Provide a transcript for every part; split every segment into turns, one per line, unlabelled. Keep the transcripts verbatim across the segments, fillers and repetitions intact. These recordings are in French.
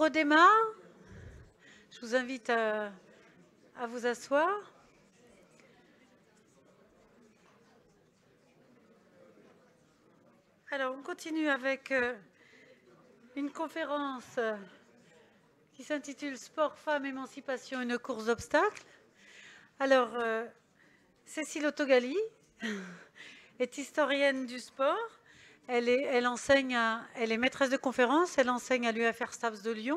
redémarre. Je vous invite à, à vous asseoir. Alors, on continue avec euh, une conférence euh, qui s'intitule « Sport, femmes, émancipation, une course d'obstacles ». Alors, euh, Cécile Autogali est historienne du sport. Elle est, elle enseigne à, elle est maîtresse de conférence. Elle enseigne à l'U F R STAPS de Lyon,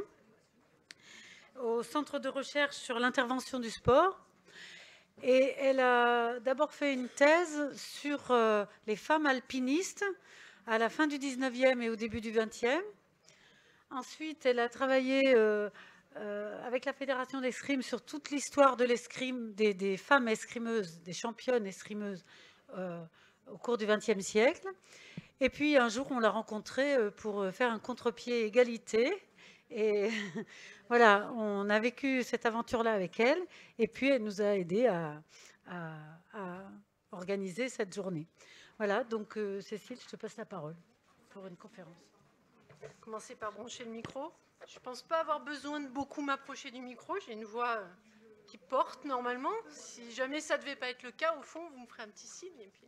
au Centre de recherche sur l'intervention du sport. Et elle a d'abord fait une thèse sur euh, les femmes alpinistes à la fin du dix-neuvième et au début du vingtième. Ensuite, elle a travaillé euh, euh, avec la Fédération d'escrime sur toute l'histoire de l'escrime, des, des femmes escrimeuses, des championnes escrimeuses euh, au cours du vingtième siècle. Et puis un jour, on l'a rencontrée pour faire un contre-pied égalité. Et voilà, on a vécu cette aventure-là avec elle. Et puis, elle nous a aidés à, à, à organiser cette journée. Voilà, donc euh, Cécile, je te passe la parole pour une conférence.
Commencer par brancher le micro. Je ne pense pas avoir besoin de beaucoup m'approcher du micro. J'ai une voix qui porte normalement. Si jamais ça ne devait pas être le cas, au fond, vous me ferez un petit signe. Et puis...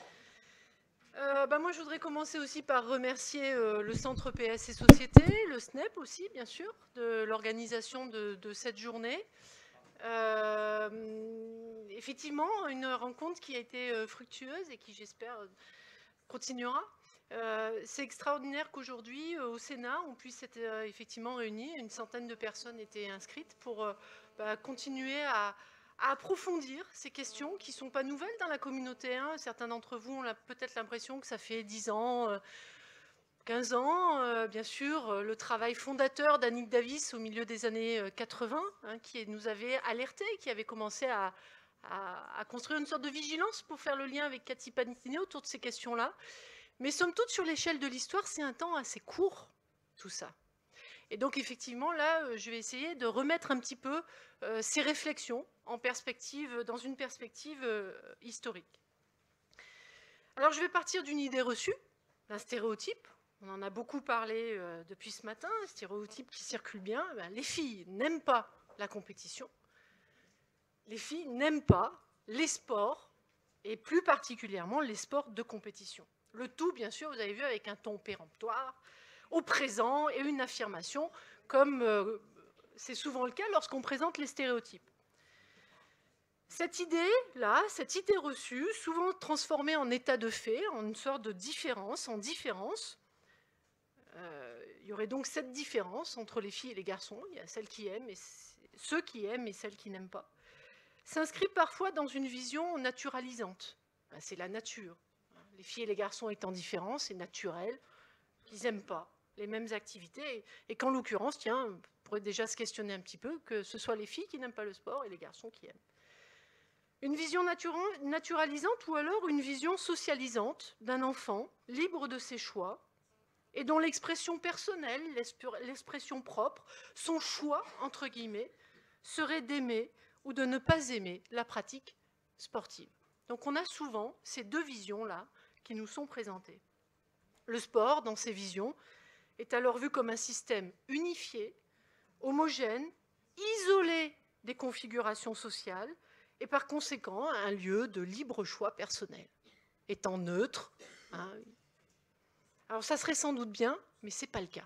Euh, bah moi, je voudrais commencer aussi par remercier euh, le Centre P S et Société, le S N E P aussi, bien sûr, de l'organisation de, de cette journée. Euh, effectivement, une rencontre qui a été euh, fructueuse et qui, j'espère, continuera. Euh, c'est extraordinaire qu'aujourd'hui, euh, au Sénat, on puisse être euh, effectivement réunis. Une centaine de personnes étaient inscrites pour euh, bah, continuer à, à approfondir ces questions qui ne sont pas nouvelles dans la communauté. Hein. Certains d'entre vous ont peut-être l'impression que ça fait dix ans, euh, quinze ans. Euh, bien sûr, le travail fondateur d'Annick Davis au milieu des années quatre-vingts, hein, qui nous avait alertés, qui avait commencé à, à, à construire une sorte de vigilance pour faire le lien avec Cathy Panittiné autour de ces questions-là. Mais somme toute, sur l'échelle de l'histoire, c'est un temps assez court, tout ça. Et donc, effectivement, là, je vais essayer de remettre un petit peu euh, ces réflexions en perspective, dans une perspective euh, historique. Alors, je vais partir d'une idée reçue, d'un stéréotype. On en a beaucoup parlé euh, depuis ce matin, un stéréotype qui circule bien. Ben, les filles n'aiment pas la compétition. Les filles n'aiment pas les sports, et plus particulièrement les sports de compétition. Le tout, bien sûr, vous avez vu, avec un ton péremptoire, au présent, et une affirmation, comme euh, c'est souvent le cas lorsqu'on présente les stéréotypes. Cette idée-là, cette idée reçue, souvent transformée en état de fait, en une sorte de différence, en différence, euh, il y aurait donc cette différence entre les filles et les garçons, il y a celles qui aiment, et ceux qui aiment et celles qui n'aiment pas, s'inscrit parfois dans une vision naturalisante. C'est la nature. Les filles et les garçons étant différents, c'est naturel qu'ils n'aiment pas les mêmes activités. Et qu'en l'occurrence, tiens, on pourrait déjà se questionner un petit peu, que ce soit les filles qui n'aiment pas le sport et les garçons qui aiment. Une vision naturalisante ou alors une vision socialisante d'un enfant libre de ses choix et dont l'expression personnelle, l'expression propre, son choix, entre guillemets, serait d'aimer ou de ne pas aimer la pratique sportive. Donc on a souvent ces deux visions-là qui nous sont présentées. Le sport, dans ces visions, est alors vu comme un système unifié, homogène, isolé des configurations sociales, et par conséquent un lieu de libre choix personnel, étant neutre. Hein. Alors ça serait sans doute bien, mais ce n'est pas le cas.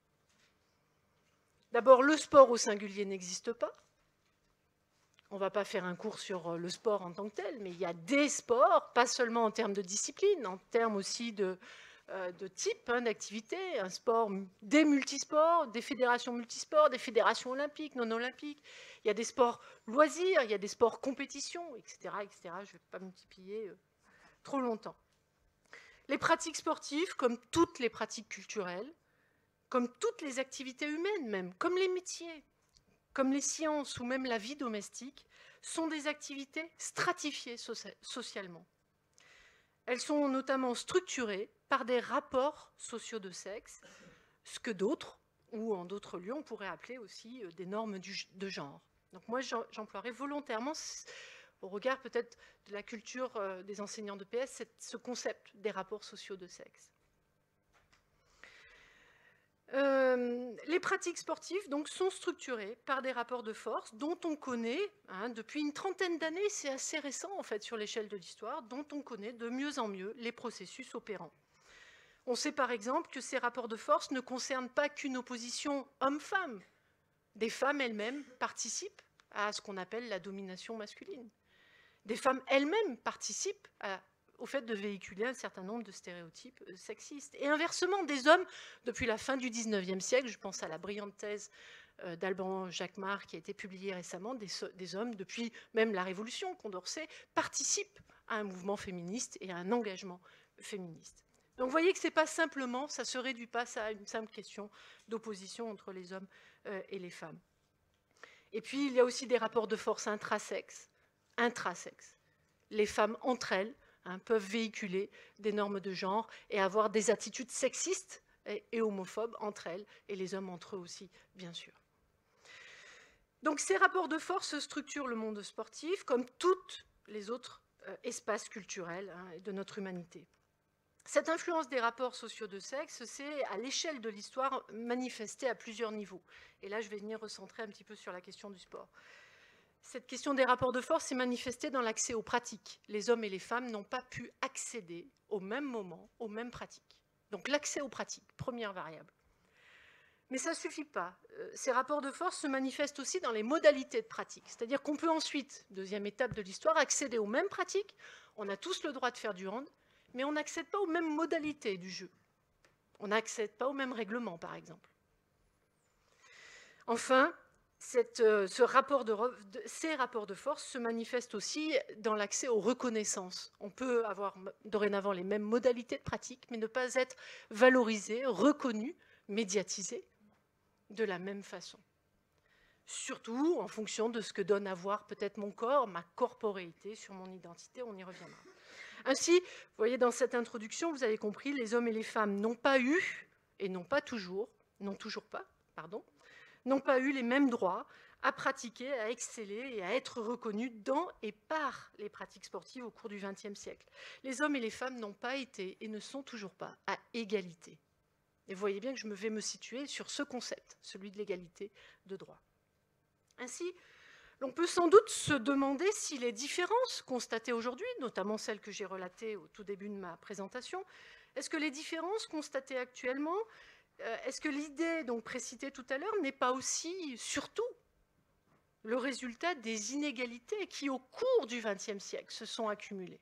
D'abord, le sport au singulier n'existe pas. On ne va pas faire un cours sur le sport en tant que tel, mais il y a des sports, pas seulement en termes de discipline, en termes aussi de, euh, de type hein, d'activité, un sport, des multisports, des fédérations multisports, des fédérations olympiques, non olympiques. Il y a des sports loisirs, il y a des sports compétition, et cetera, et cetera. Je ne vais pas multiplier euh, trop longtemps. Les pratiques sportives, comme toutes les pratiques culturelles, comme toutes les activités humaines même, comme les métiers, comme les sciences ou même la vie domestique, sont des activités stratifiées socialement. Elles sont notamment structurées par des rapports sociaux de sexe, ce que d'autres, ou en d'autres lieux, on pourrait appeler aussi des normes de genre. Donc moi, j'emploierais volontairement, au regard peut-être de la culture des enseignants de P S, ce concept des rapports sociaux de sexe. Euh, les pratiques sportives donc, sont structurées par des rapports de force dont on connaît, hein, depuis une trentaine d'années, c'est assez récent en fait sur l'échelle de l'histoire, dont on connaît de mieux en mieux les processus opérants. On sait par exemple que ces rapports de force ne concernent pas qu'une opposition homme-femme. Des femmes elles-mêmes participent à ce qu'on appelle la domination masculine. Des femmes elles-mêmes participent à au fait de véhiculer un certain nombre de stéréotypes sexistes. Et inversement, des hommes, depuis la fin du dix-neuvième siècle, je pense à la brillante thèse d'Alban Jacquemart qui a été publiée récemment, des, des hommes, depuis même la Révolution, Condorcet, participent à un mouvement féministe et à un engagement féministe. Donc vous voyez que ce n'est pas simplement, ça ne se réduit pas à une simple question d'opposition entre les hommes et les femmes. Et puis il y a aussi des rapports de force intrasexes, intrasexes. Les femmes entre elles Hein, peuvent véhiculer des normes de genre et avoir des attitudes sexistes et, et homophobes entre elles et les hommes entre eux aussi, bien sûr. Donc ces rapports de force structurent le monde sportif comme tous les autres euh, espaces culturels hein, de notre humanité. Cette influence des rapports sociaux de sexe s'est, à l'échelle de l'histoire, manifestée à plusieurs niveaux. Et là, je vais venir recentrer un petit peu sur la question du sport. Cette question des rapports de force s'est manifestée dans l'accès aux pratiques. Les hommes et les femmes n'ont pas pu accéder au même moment aux mêmes pratiques. Donc l'accès aux pratiques, première variable. Mais ça ne suffit pas. Ces rapports de force se manifestent aussi dans les modalités de pratique. C'est-à-dire qu'on peut ensuite, deuxième étape de l'histoire, accéder aux mêmes pratiques. On a tous le droit de faire du hand, mais on n'accède pas aux mêmes modalités du jeu. On n'accède pas aux mêmes règlements, par exemple. Enfin, Cette, ce rapport de, ces rapports de force se manifestent aussi dans l'accès aux reconnaissances. On peut avoir dorénavant les mêmes modalités de pratique, mais ne pas être valorisé, reconnu, médiatisé de la même façon. Surtout en fonction de ce que donne à voir peut-être mon corps, ma corporéité sur mon identité, on y reviendra. Ainsi, vous voyez dans cette introduction, vous avez compris, les hommes et les femmes n'ont pas eu, et n'ont pas toujours, n'ont toujours pas, pardon, n'ont pas eu les mêmes droits à pratiquer, à exceller et à être reconnus dans et par les pratiques sportives au cours du vingtième siècle. Les hommes et les femmes n'ont pas été et ne sont toujours pas à égalité. Et vous voyez bien que je me vais me situer sur ce concept, celui de l'égalité de droit. Ainsi, l'on peut sans doute se demander si les différences constatées aujourd'hui, notamment celles que j'ai relatées au tout début de ma présentation, est-ce que les différences constatées actuellement Est-ce que l'idée donc précitée tout à l'heure n'est pas aussi, surtout, le résultat des inégalités qui, au cours du vingtième siècle, se sont accumulées?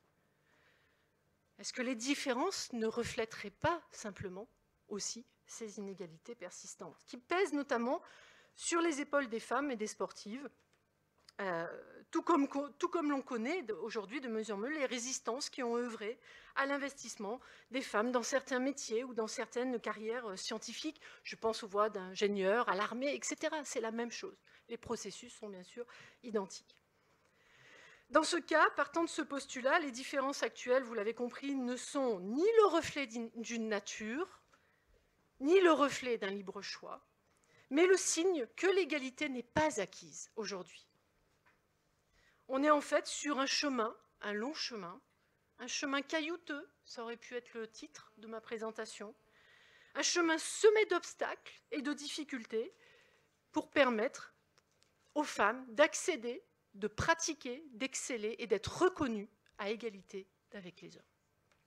Est-ce que les différences ne reflèteraient pas simplement aussi ces inégalités persistantes, qui pèsent notamment sur les épaules des femmes et des sportives, euh, tout comme, tout comme l'on connaît aujourd'hui de mieux en mieux les résistances qui ont œuvré à l'investissement des femmes dans certains métiers ou dans certaines carrières scientifiques. Je pense aux voies d'ingénieurs, à l'armée, et cetera. C'est la même chose. Les processus sont bien sûr identiques. Dans ce cas, partant de ce postulat, les différences actuelles, vous l'avez compris, ne sont ni le reflet d'une nature, ni le reflet d'un libre choix, mais le signe que l'égalité n'est pas acquise aujourd'hui. On est en fait sur un chemin, un long chemin, un chemin caillouteux, ça aurait pu être le titre de ma présentation, un chemin semé d'obstacles et de difficultés pour permettre aux femmes d'accéder, de pratiquer, d'exceller et d'être reconnues à égalité avec les hommes.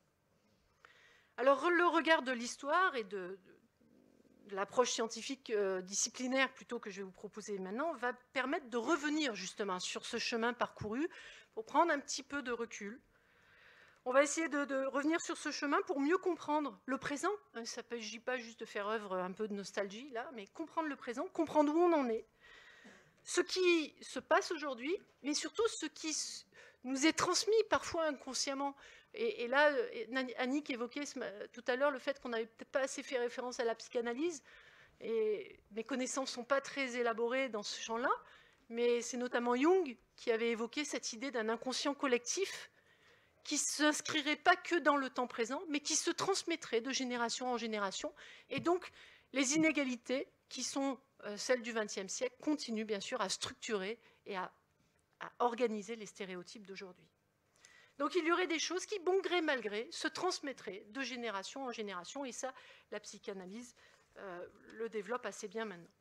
Alors le regard de l'histoire et de, de l'approche scientifique euh, disciplinaire plutôt que je vais vous proposer maintenant va permettre de revenir justement sur ce chemin parcouru pour prendre un petit peu de recul. On va essayer de, de revenir sur ce chemin pour mieux comprendre le présent. Ça ne s'agit pas juste de faire œuvre un peu de nostalgie là, mais comprendre le présent, comprendre où on en est, ce qui se passe aujourd'hui, mais surtout ce qui nous est transmis parfois inconsciemment. Et, et là, Annick évoquait tout à l'heure le fait qu'on n'avait peut-être pas assez fait référence à la psychanalyse, et mes connaissances ne sont pas très élaborées dans ce champ-là, mais c'est notamment Jung qui avait évoqué cette idée d'un inconscient collectif qui ne s'inscrirait pas que dans le temps présent, mais qui se transmettrait de génération en génération. Et donc, les inégalités qui sont euh, celles du vingtième siècle continuent bien sûr à structurer et à, à organiser les stéréotypes d'aujourd'hui. Donc, il y aurait des choses qui, bon gré mal gré, se transmettraient de génération en génération, et ça, la psychanalyse euh, le développe assez bien maintenant.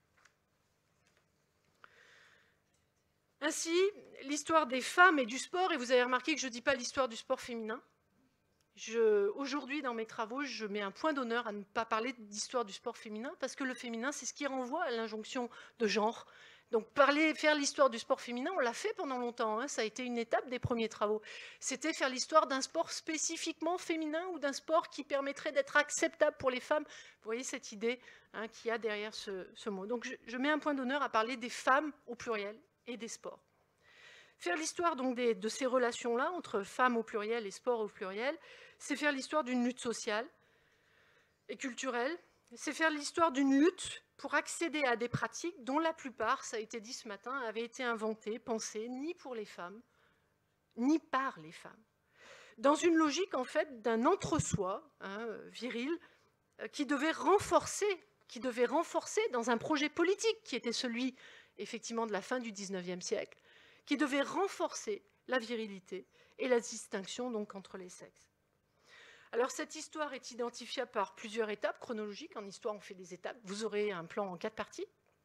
Ainsi, l'histoire des femmes et du sport, et vous avez remarqué que je ne dis pas l'histoire du sport féminin. Aujourd'hui, dans mes travaux, je mets un point d'honneur à ne pas parler d'histoire du sport féminin, parce que le féminin, c'est ce qui renvoie à l'injonction de genre. Donc, parler, faire l'histoire du sport féminin, on l'a fait pendant longtemps, hein, ça a été une étape des premiers travaux. C'était faire l'histoire d'un sport spécifiquement féminin ou d'un sport qui permettrait d'être acceptable pour les femmes. Vous voyez cette idée hein, qu'il y a derrière ce, ce mot. Donc, je, je mets un point d'honneur à parler des femmes au pluriel et des sports. Faire l'histoire donc des, de ces relations-là entre femmes au pluriel et sport au pluriel, c'est faire l'histoire d'une lutte sociale et culturelle, c'est faire l'histoire d'une lutte pour accéder à des pratiques dont la plupart, ça a été dit ce matin, avaient été inventées, pensées, ni pour les femmes, ni par les femmes. Dans une logique, en fait, d'un entre-soi hein, viril qui devait renforcer, qui devait renforcer dans un projet politique qui était celui, effectivement, de la fin du dix-neuvième siècle, qui devait renforcer la virilité et la distinction donc entre les sexes. Alors cette histoire est identifiable par plusieurs étapes chronologiques. En histoire, on fait des étapes. Vous aurez un plan en quatre parties,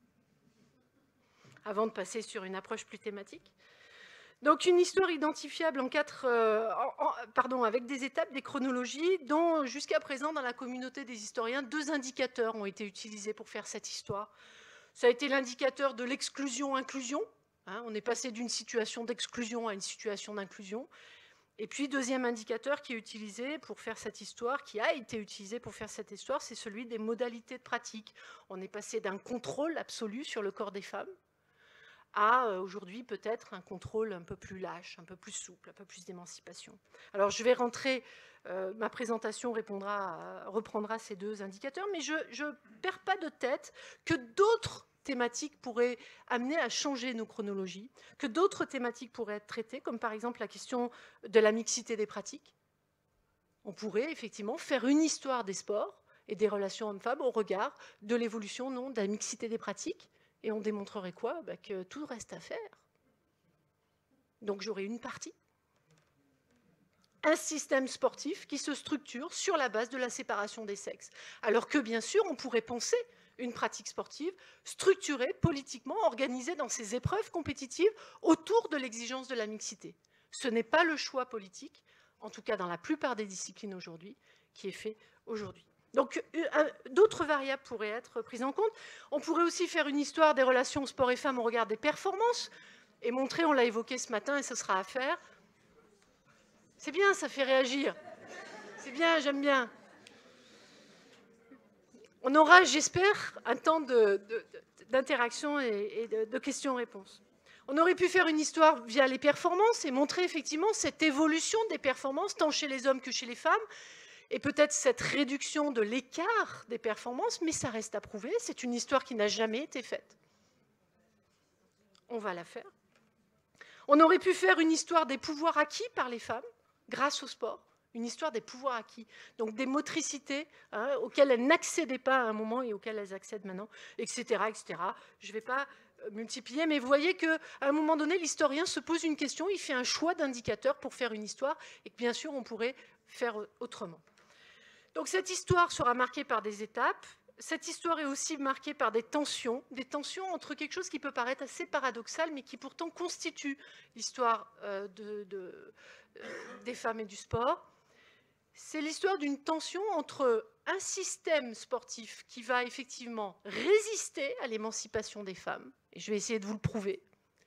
avant de passer sur une approche plus thématique. Donc une histoire identifiable en quatre, euh, en, en, pardon, avec des étapes, des chronologies, dont jusqu'à présent, dans la communauté des historiens, deux indicateurs ont été utilisés pour faire cette histoire. Ça a été l'indicateur de l'exclusion-inclusion. Hein, on est passé d'une situation d'exclusion à une situation d'inclusion. Et puis, deuxième indicateur qui est utilisé pour faire cette histoire, qui a été utilisé pour faire cette histoire, c'est celui des modalités de pratique. On est passé d'un contrôle absolu sur le corps des femmes à, euh, aujourd'hui, peut-être un contrôle un peu plus lâche, un peu plus souple, un peu plus d'émancipation. Alors, je vais rentrer, euh, ma présentation répondra, reprendra ces deux indicateurs, mais je ne perds pas de tête que d'autres thématiques pourraient amener à changer nos chronologies, que d'autres thématiques pourraient être traitées, comme par exemple la question de la mixité des pratiques. On pourrait effectivement faire une histoire des sports et des relations hommes-femmes au regard de l'évolution non, de la mixité des pratiques, et on démontrerait quoi bah, que tout reste à faire. Donc j'aurais une partie. Un système sportif qui se structure sur la base de la séparation des sexes. Alors que bien sûr, on pourrait penser une pratique sportive structurée, politiquement organisée dans ses épreuves compétitives autour de l'exigence de la mixité. Ce n'est pas le choix politique, en tout cas dans la plupart des disciplines aujourd'hui, qui est fait aujourd'hui. Donc d'autres variables pourraient être prises en compte. On pourrait aussi faire une histoire des relations sport et femmes au regard des performances et montrer, on l'a évoqué ce matin et ce sera à faire. C'est bien, ça fait réagir. C'est bien, j'aime bien. On aura, j'espère, un temps d'interaction et, et de, de questions-réponses. On aurait pu faire une histoire via les performances et montrer effectivement cette évolution des performances, tant chez les hommes que chez les femmes, et peut-être cette réduction de l'écart des performances, mais ça reste à prouver. C'est une histoire qui n'a jamais été faite. On va la faire. On aurait pu faire une histoire des pouvoirs acquis par les femmes grâce au sport. Une histoire des pouvoirs acquis, donc des motricités hein, auxquelles elles n'accédaient pas à un moment et auxquelles elles accèdent maintenant, et cetera, et cetera. Je ne vais pas multiplier, mais vous voyez qu'à un moment donné, l'historien se pose une question, il fait un choix d'indicateurs pour faire une histoire, et que bien sûr, on pourrait faire autrement. Donc cette histoire sera marquée par des étapes. Cette histoire est aussi marquée par des tensions, des tensions entre quelque chose qui peut paraître assez paradoxal, mais qui pourtant constitue l'histoire euh, de, de, euh, des femmes et du sport. C'est l'histoire d'une tension entre un système sportif qui va effectivement résister à l'émancipation des femmes, et je vais essayer de vous le prouver,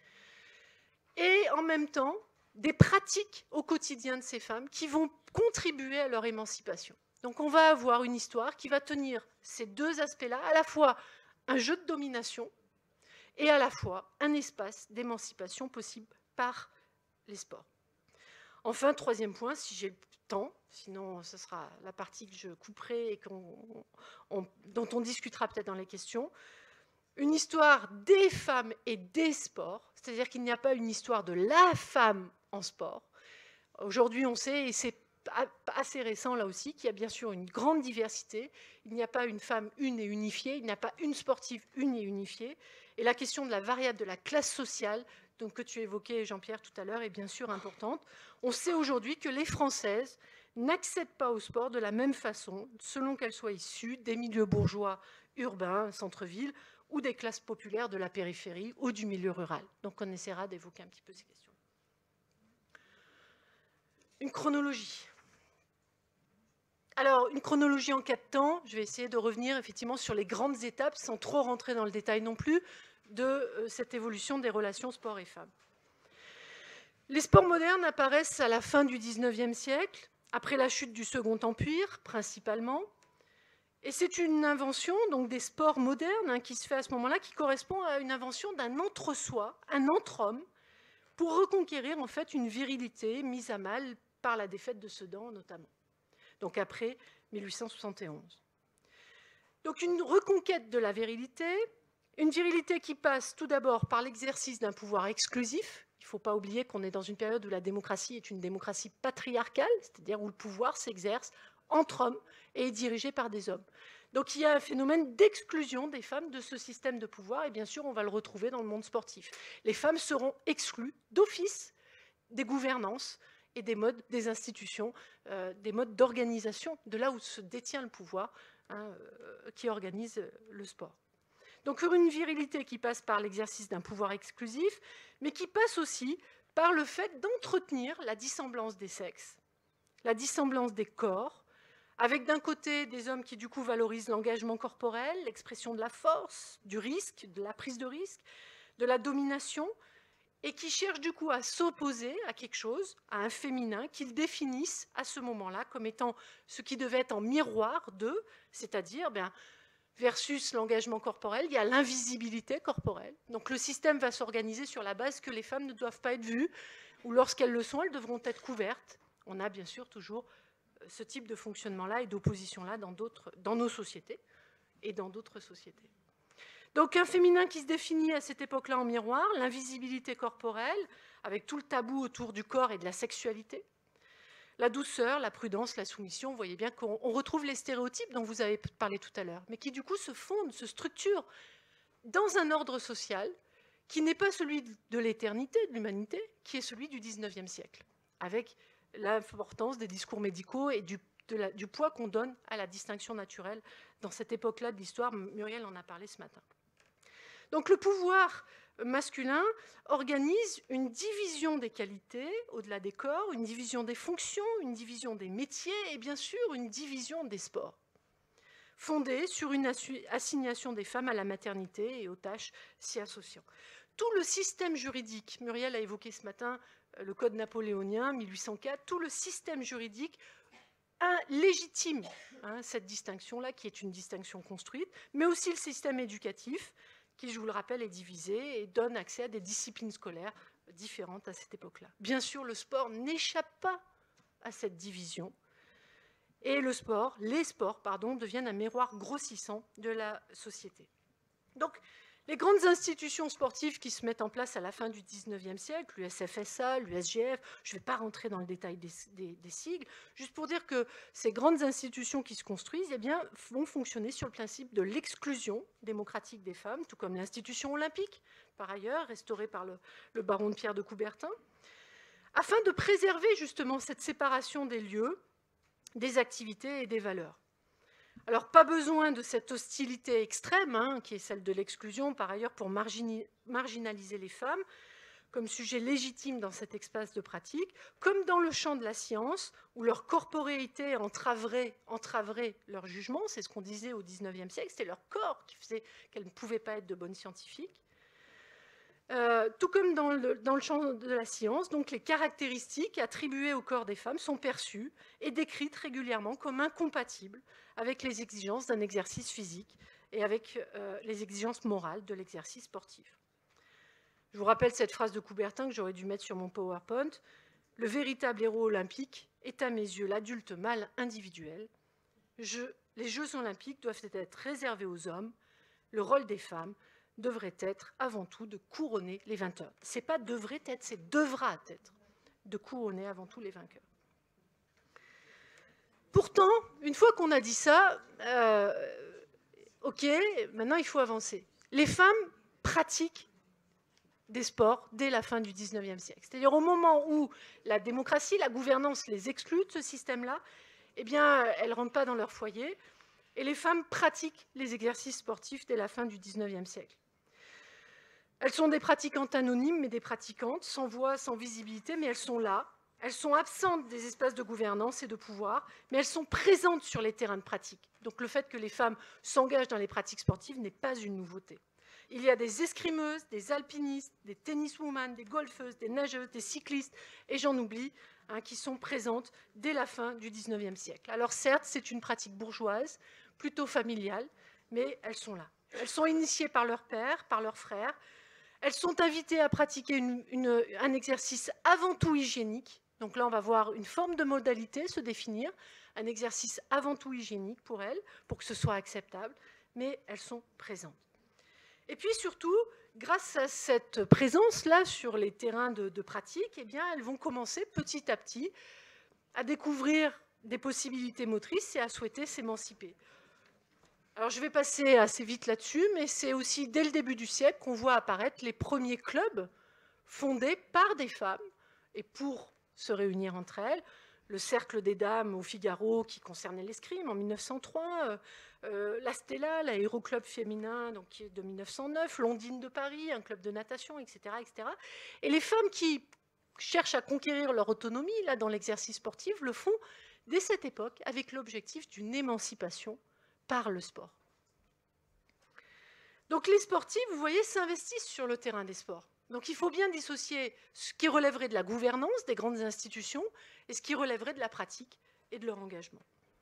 et en même temps, des pratiques au quotidien de ces femmes qui vont contribuer à leur émancipation. Donc on va avoir une histoire qui va tenir ces deux aspects-là, à la fois un jeu de domination et à la fois un espace d'émancipation possible par les sports. Enfin, troisième point, si j'ai le temps, sinon ce sera la partie que je couperai et qu'on, on, dont on discutera peut-être dans les questions, une histoire des femmes et des sports, c'est-à-dire qu'il n'y a pas une histoire de la femme en sport. Aujourd'hui, on sait, et c'est assez récent là aussi, qu'il y a bien sûr une grande diversité. Il n'y a pas une femme une et unifiée, il n'y a pas une sportive une et unifiée. Et la question de la variable de la classe sociale, donc que tu évoquais, Jean-Pierre, tout à l'heure, est bien sûr importante. On sait aujourd'hui que les Françaises n'accèdent pas au sport de la même façon, selon qu'elles soient issues des milieux bourgeois urbains, centre-ville, ou des classes populaires de la périphérie ou du milieu rural. Donc on essaiera d'évoquer un petit peu ces questions. Une chronologie. Alors, une chronologie en quatre temps, je vais essayer de revenir effectivement sur les grandes étapes, sans trop rentrer dans le détail non plus, de euh, cette évolution des relations sport et femmes. Les sports modernes apparaissent à la fin du dix-neuvième siècle, après la chute du Second Empire, principalement. Et c'est une invention donc, des sports modernes hein, qui se fait à ce moment-là, qui correspond à une invention d'un entre-soi, un entre-homme, pour reconquérir en fait une virilité mise à mal par la défaite de Sedan notamment. Donc après mille huit cent soixante et onze. Donc une reconquête de la virilité, une virilité qui passe tout d'abord par l'exercice d'un pouvoir exclusif. Il ne faut pas oublier qu'on est dans une période où la démocratie est une démocratie patriarcale, c'est-à-dire où le pouvoir s'exerce entre hommes et est dirigé par des hommes. Donc il y a un phénomène d'exclusion des femmes de ce système de pouvoir, et bien sûr on va le retrouver dans le monde sportif. Les femmes seront exclues d'office des gouvernances et des modes des institutions, euh, des modes d'organisation, de là où se détient le pouvoir hein, euh, qui organise le sport. Donc une virilité qui passe par l'exercice d'un pouvoir exclusif, mais qui passe aussi par le fait d'entretenir la dissemblance des sexes, la dissemblance des corps, avec d'un côté des hommes qui du coup valorisent l'engagement corporel, l'expression de la force, du risque, de la prise de risque, de la domination, et qui cherchent du coup à s'opposer à quelque chose, à un féminin, qu'ils définissent à ce moment-là comme étant ce qui devait être en miroir d'eux, c'est-à-dire, bien, versus l'engagement corporel, il y a l'invisibilité corporelle. Donc le système va s'organiser sur la base que les femmes ne doivent pas être vues, ou lorsqu'elles le sont, elles devront être couvertes. On a bien sûr toujours ce type de fonctionnement-là et d'opposition-là dans, d'autres, dans nos sociétés et dans d'autres sociétés. Donc un féminin qui se définit à cette époque-là en miroir, l'invisibilité corporelle, avec tout le tabou autour du corps et de la sexualité, la douceur, la prudence, la soumission, vous voyez bien qu'on retrouve les stéréotypes dont vous avez parlé tout à l'heure, mais qui du coup se fondent, se structurent dans un ordre social qui n'est pas celui de l'éternité, de l'humanité, qui est celui du dix-neuvième siècle, avec l'importance des discours médicaux et du, de la, du poids qu'on donne à la distinction naturelle dans cette époque-là de l'histoire. Muriel en a parlé ce matin. Donc le pouvoir masculin organise une division des qualités au-delà des corps, une division des fonctions, une division des métiers et bien sûr une division des sports, fondée sur une assignation des femmes à la maternité et aux tâches s'y associant. Tout le système juridique, Muriel a évoqué ce matin le Code napoléonien, mille huit cent quatre, tout le système juridique un, légitime hein, cette distinction-là, qui est une distinction construite, mais aussi le système éducatif, qui, je vous le rappelle, est divisé et donne accès à des disciplines scolaires différentes à cette époque-là. Bien sûr, le sport n'échappe pas à cette division, et le sport, les sports, pardon, deviennent un miroir grossissant de la société. Donc, les grandes institutions sportives qui se mettent en place à la fin du dix-neuvième siècle, l'U S F S A, l'U S G F, je ne vais pas rentrer dans le détail des, des, des sigles, juste pour dire que ces grandes institutions qui se construisent eh bien, vont fonctionner sur le principe de l'exclusion démocratique des femmes, tout comme l'institution olympique, par ailleurs, restaurée par le, le baron de Pierre de Coubertin, afin de préserver justement cette séparation des lieux, des activités et des valeurs. Alors, pas besoin de cette hostilité extrême, hein, qui est celle de l'exclusion, par ailleurs, pour marginaliser les femmes comme sujet légitime dans cet espace de pratique, comme dans le champ de la science, où leur corporéité entraverait, entraverait leur jugement, c'est ce qu'on disait au dix-neuvième siècle, c'était leur corps qui faisait qu'elles ne pouvaient pas être de bonnes scientifiques. Euh, tout comme dans le, dans le champ de la science, donc les caractéristiques attribuées au corps des femmes sont perçues et décrites régulièrement comme incompatibles avec les exigences d'un exercice physique et avec euh, les exigences morales de l'exercice sportif. Je vous rappelle cette phrase de Coubertin que j'aurais dû mettre sur mon PowerPoint. « Le véritable héros olympique est à mes yeux l'adulte mâle individuel. Je, les Jeux olympiques doivent être réservés aux hommes. Le rôle des femmes devrait être avant tout de couronner les vainqueurs. » Ce n'est pas devrait être, c'est devra être de couronner avant tout les vainqueurs. Pourtant, une fois qu'on a dit ça, euh, ok, maintenant il faut avancer. Les femmes pratiquent des sports dès la fin du dix-neuvième siècle. C'est-à-dire au moment où la démocratie, la gouvernance les exclut de ce système-là, eh bien, elles ne rentrent pas dans leur foyer. Et les femmes pratiquent les exercices sportifs dès la fin du dix-neuvième siècle. Elles sont des pratiquantes anonymes, mais des pratiquantes, sans voix, sans visibilité, mais elles sont là. Elles sont absentes des espaces de gouvernance et de pouvoir, mais elles sont présentes sur les terrains de pratique. Donc le fait que les femmes s'engagent dans les pratiques sportives n'est pas une nouveauté. Il y a des escrimeuses, des alpinistes, des tenniswomen, des golfeuses, des nageuses, des cyclistes, et j'en oublie, hein, qui sont présentes dès la fin du dix-neuvième siècle. Alors certes, c'est une pratique bourgeoise, plutôt familiale, mais elles sont là. Elles sont initiées par leur père, par leurs frères. Elles sont invitées à pratiquer une, une, un exercice avant tout hygiénique. Donc là, on va voir une forme de modalité se définir, un exercice avant tout hygiénique pour elles, pour que ce soit acceptable, mais elles sont présentes. Et puis surtout, grâce à cette présence-là sur les terrains de, de pratique, eh bien, elles vont commencer petit à petit à découvrir des possibilités motrices et à souhaiter s'émanciper. Alors je vais passer assez vite là-dessus, mais c'est aussi dès le début du siècle qu'on voit apparaître les premiers clubs fondés par des femmes et pour se réunir entre elles. Le Cercle des Dames au Figaro qui concernait l'escrime en mille neuf cent trois, euh, la Stella, l'aéroclub féminin donc, qui est de mille neuf cent neuf, l'Ondine de Paris, un club de natation, et cetera, et cetera. Et les femmes qui cherchent à conquérir leur autonomie là, dans l'exercice sportif le font dès cette époque avec l'objectif d'une émancipation par le sport. Donc les sportifs, vous voyez, s'investissent sur le terrain des sports. Donc il faut bien dissocier ce qui relèverait de la gouvernance des grandes institutions et ce qui relèverait de la pratique et de leur engagement.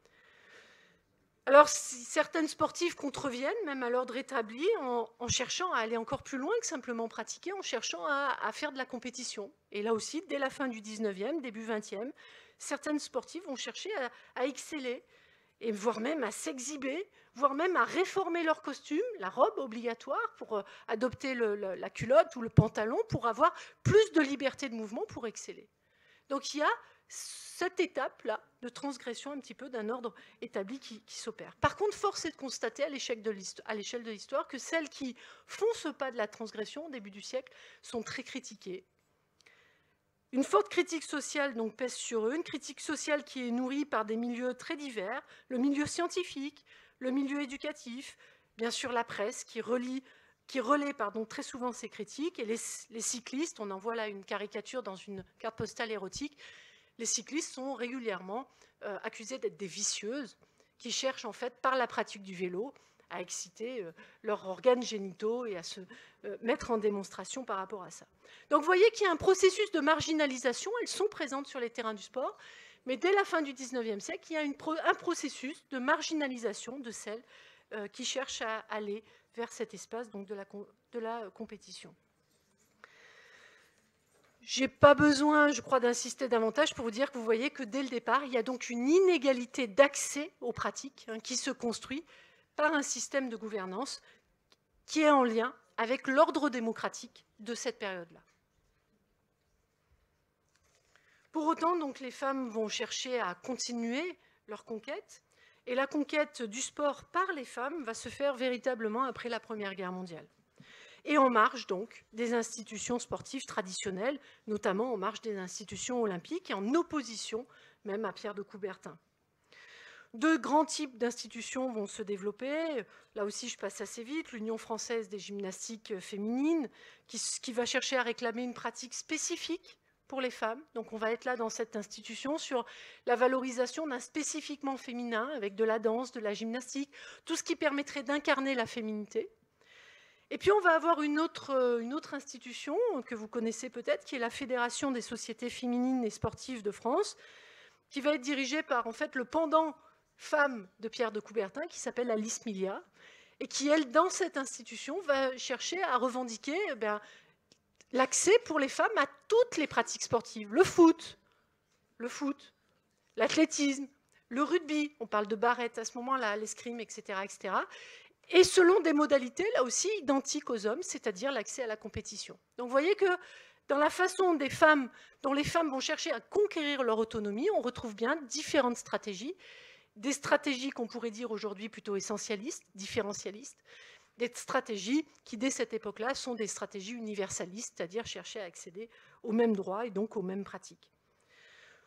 Alors si certaines sportives contreviennent même à l'ordre établi en, en cherchant à aller encore plus loin que simplement pratiquer, en cherchant à, à faire de la compétition. Et là aussi, dès la fin du dix-neuvième, début vingtième, certaines sportives vont chercher à, à exceller, et voire même à s'exhiber, voire même à réformer leur costume, la robe obligatoire pour adopter le, le, la culotte ou le pantalon pour avoir plus de liberté de mouvement pour exceller. Donc il y a cette étape-là de transgression un petit peu d'un ordre établi qui, qui s'opère. Par contre, force est de constater à l'échelle de l'histoire que celles qui font ce pas de la transgression au début du siècle sont très critiquées. Une forte critique sociale donc pèse sur eux, une critique sociale qui est nourrie par des milieux très divers, le milieu scientifique, le milieu éducatif, bien sûr la presse qui, relie, qui relaie pardon, très souvent ces critiques, et les, les cyclistes, on en voit là une caricature dans une carte postale érotique, les cyclistes sont régulièrement euh, accusés d'être des vicieuses, qui cherchent en fait par la pratique du vélo à exciter euh, leurs organes génitaux et à se euh, mettre en démonstration par rapport à ça. Donc vous voyez qu'il y a un processus de marginalisation, elles sont présentes sur les terrains du sport, mais dès la fin du dix-neuvième siècle, il y a une pro un processus de marginalisation de celles euh, qui cherchent à aller vers cet espace donc, de, la de la compétition. Je n'ai pas besoin, je crois, d'insister davantage pour vous dire que vous voyez que dès le départ, il y a donc une inégalité d'accès aux pratiques hein, qui se construit par un système de gouvernance qui est en lien avec l'ordre démocratique de cette période-là. Pour autant, donc, les femmes vont chercher à continuer leur conquête, et la conquête du sport par les femmes va se faire véritablement après la Première Guerre mondiale. Et en marge donc des institutions sportives traditionnelles, notamment en marge des institutions olympiques, et en opposition même à Pierre de Coubertin. Deux grands types d'institutions vont se développer. Là aussi, je passe assez vite. L'Union française des gymnastiques féminines, qui, qui va chercher à réclamer une pratique spécifique pour les femmes. Donc on va être là dans cette institution sur la valorisation d'un spécifiquement féminin, avec de la danse, de la gymnastique, tout ce qui permettrait d'incarner la féminité. Et puis on va avoir une autre, une autre institution que vous connaissez peut-être, qui est la Fédération des sociétés féminines et sportives de France, qui va être dirigée par en fait le pendant femme de Pierre de Coubertin, qui s'appelle Alice Milia, et qui, elle, dans cette institution, va chercher à revendiquer eh bien, l'accès pour les femmes à toutes les pratiques sportives. Le foot, le foot, l'athlétisme, le rugby, on parle de barrette à ce moment-là, l'escrime, et cetera, et cetera, et selon des modalités, là aussi, identiques aux hommes, c'est-à-dire l'accès à la compétition. Donc vous voyez que dans la façon des femmes, dont les femmes vont chercher à conquérir leur autonomie, on retrouve bien différentes stratégies, des stratégies qu'on pourrait dire aujourd'hui plutôt essentialistes, différentialistes, des stratégies qui, dès cette époque-là, sont des stratégies universalistes, c'est-à-dire chercher à accéder aux mêmes droits et donc aux mêmes pratiques.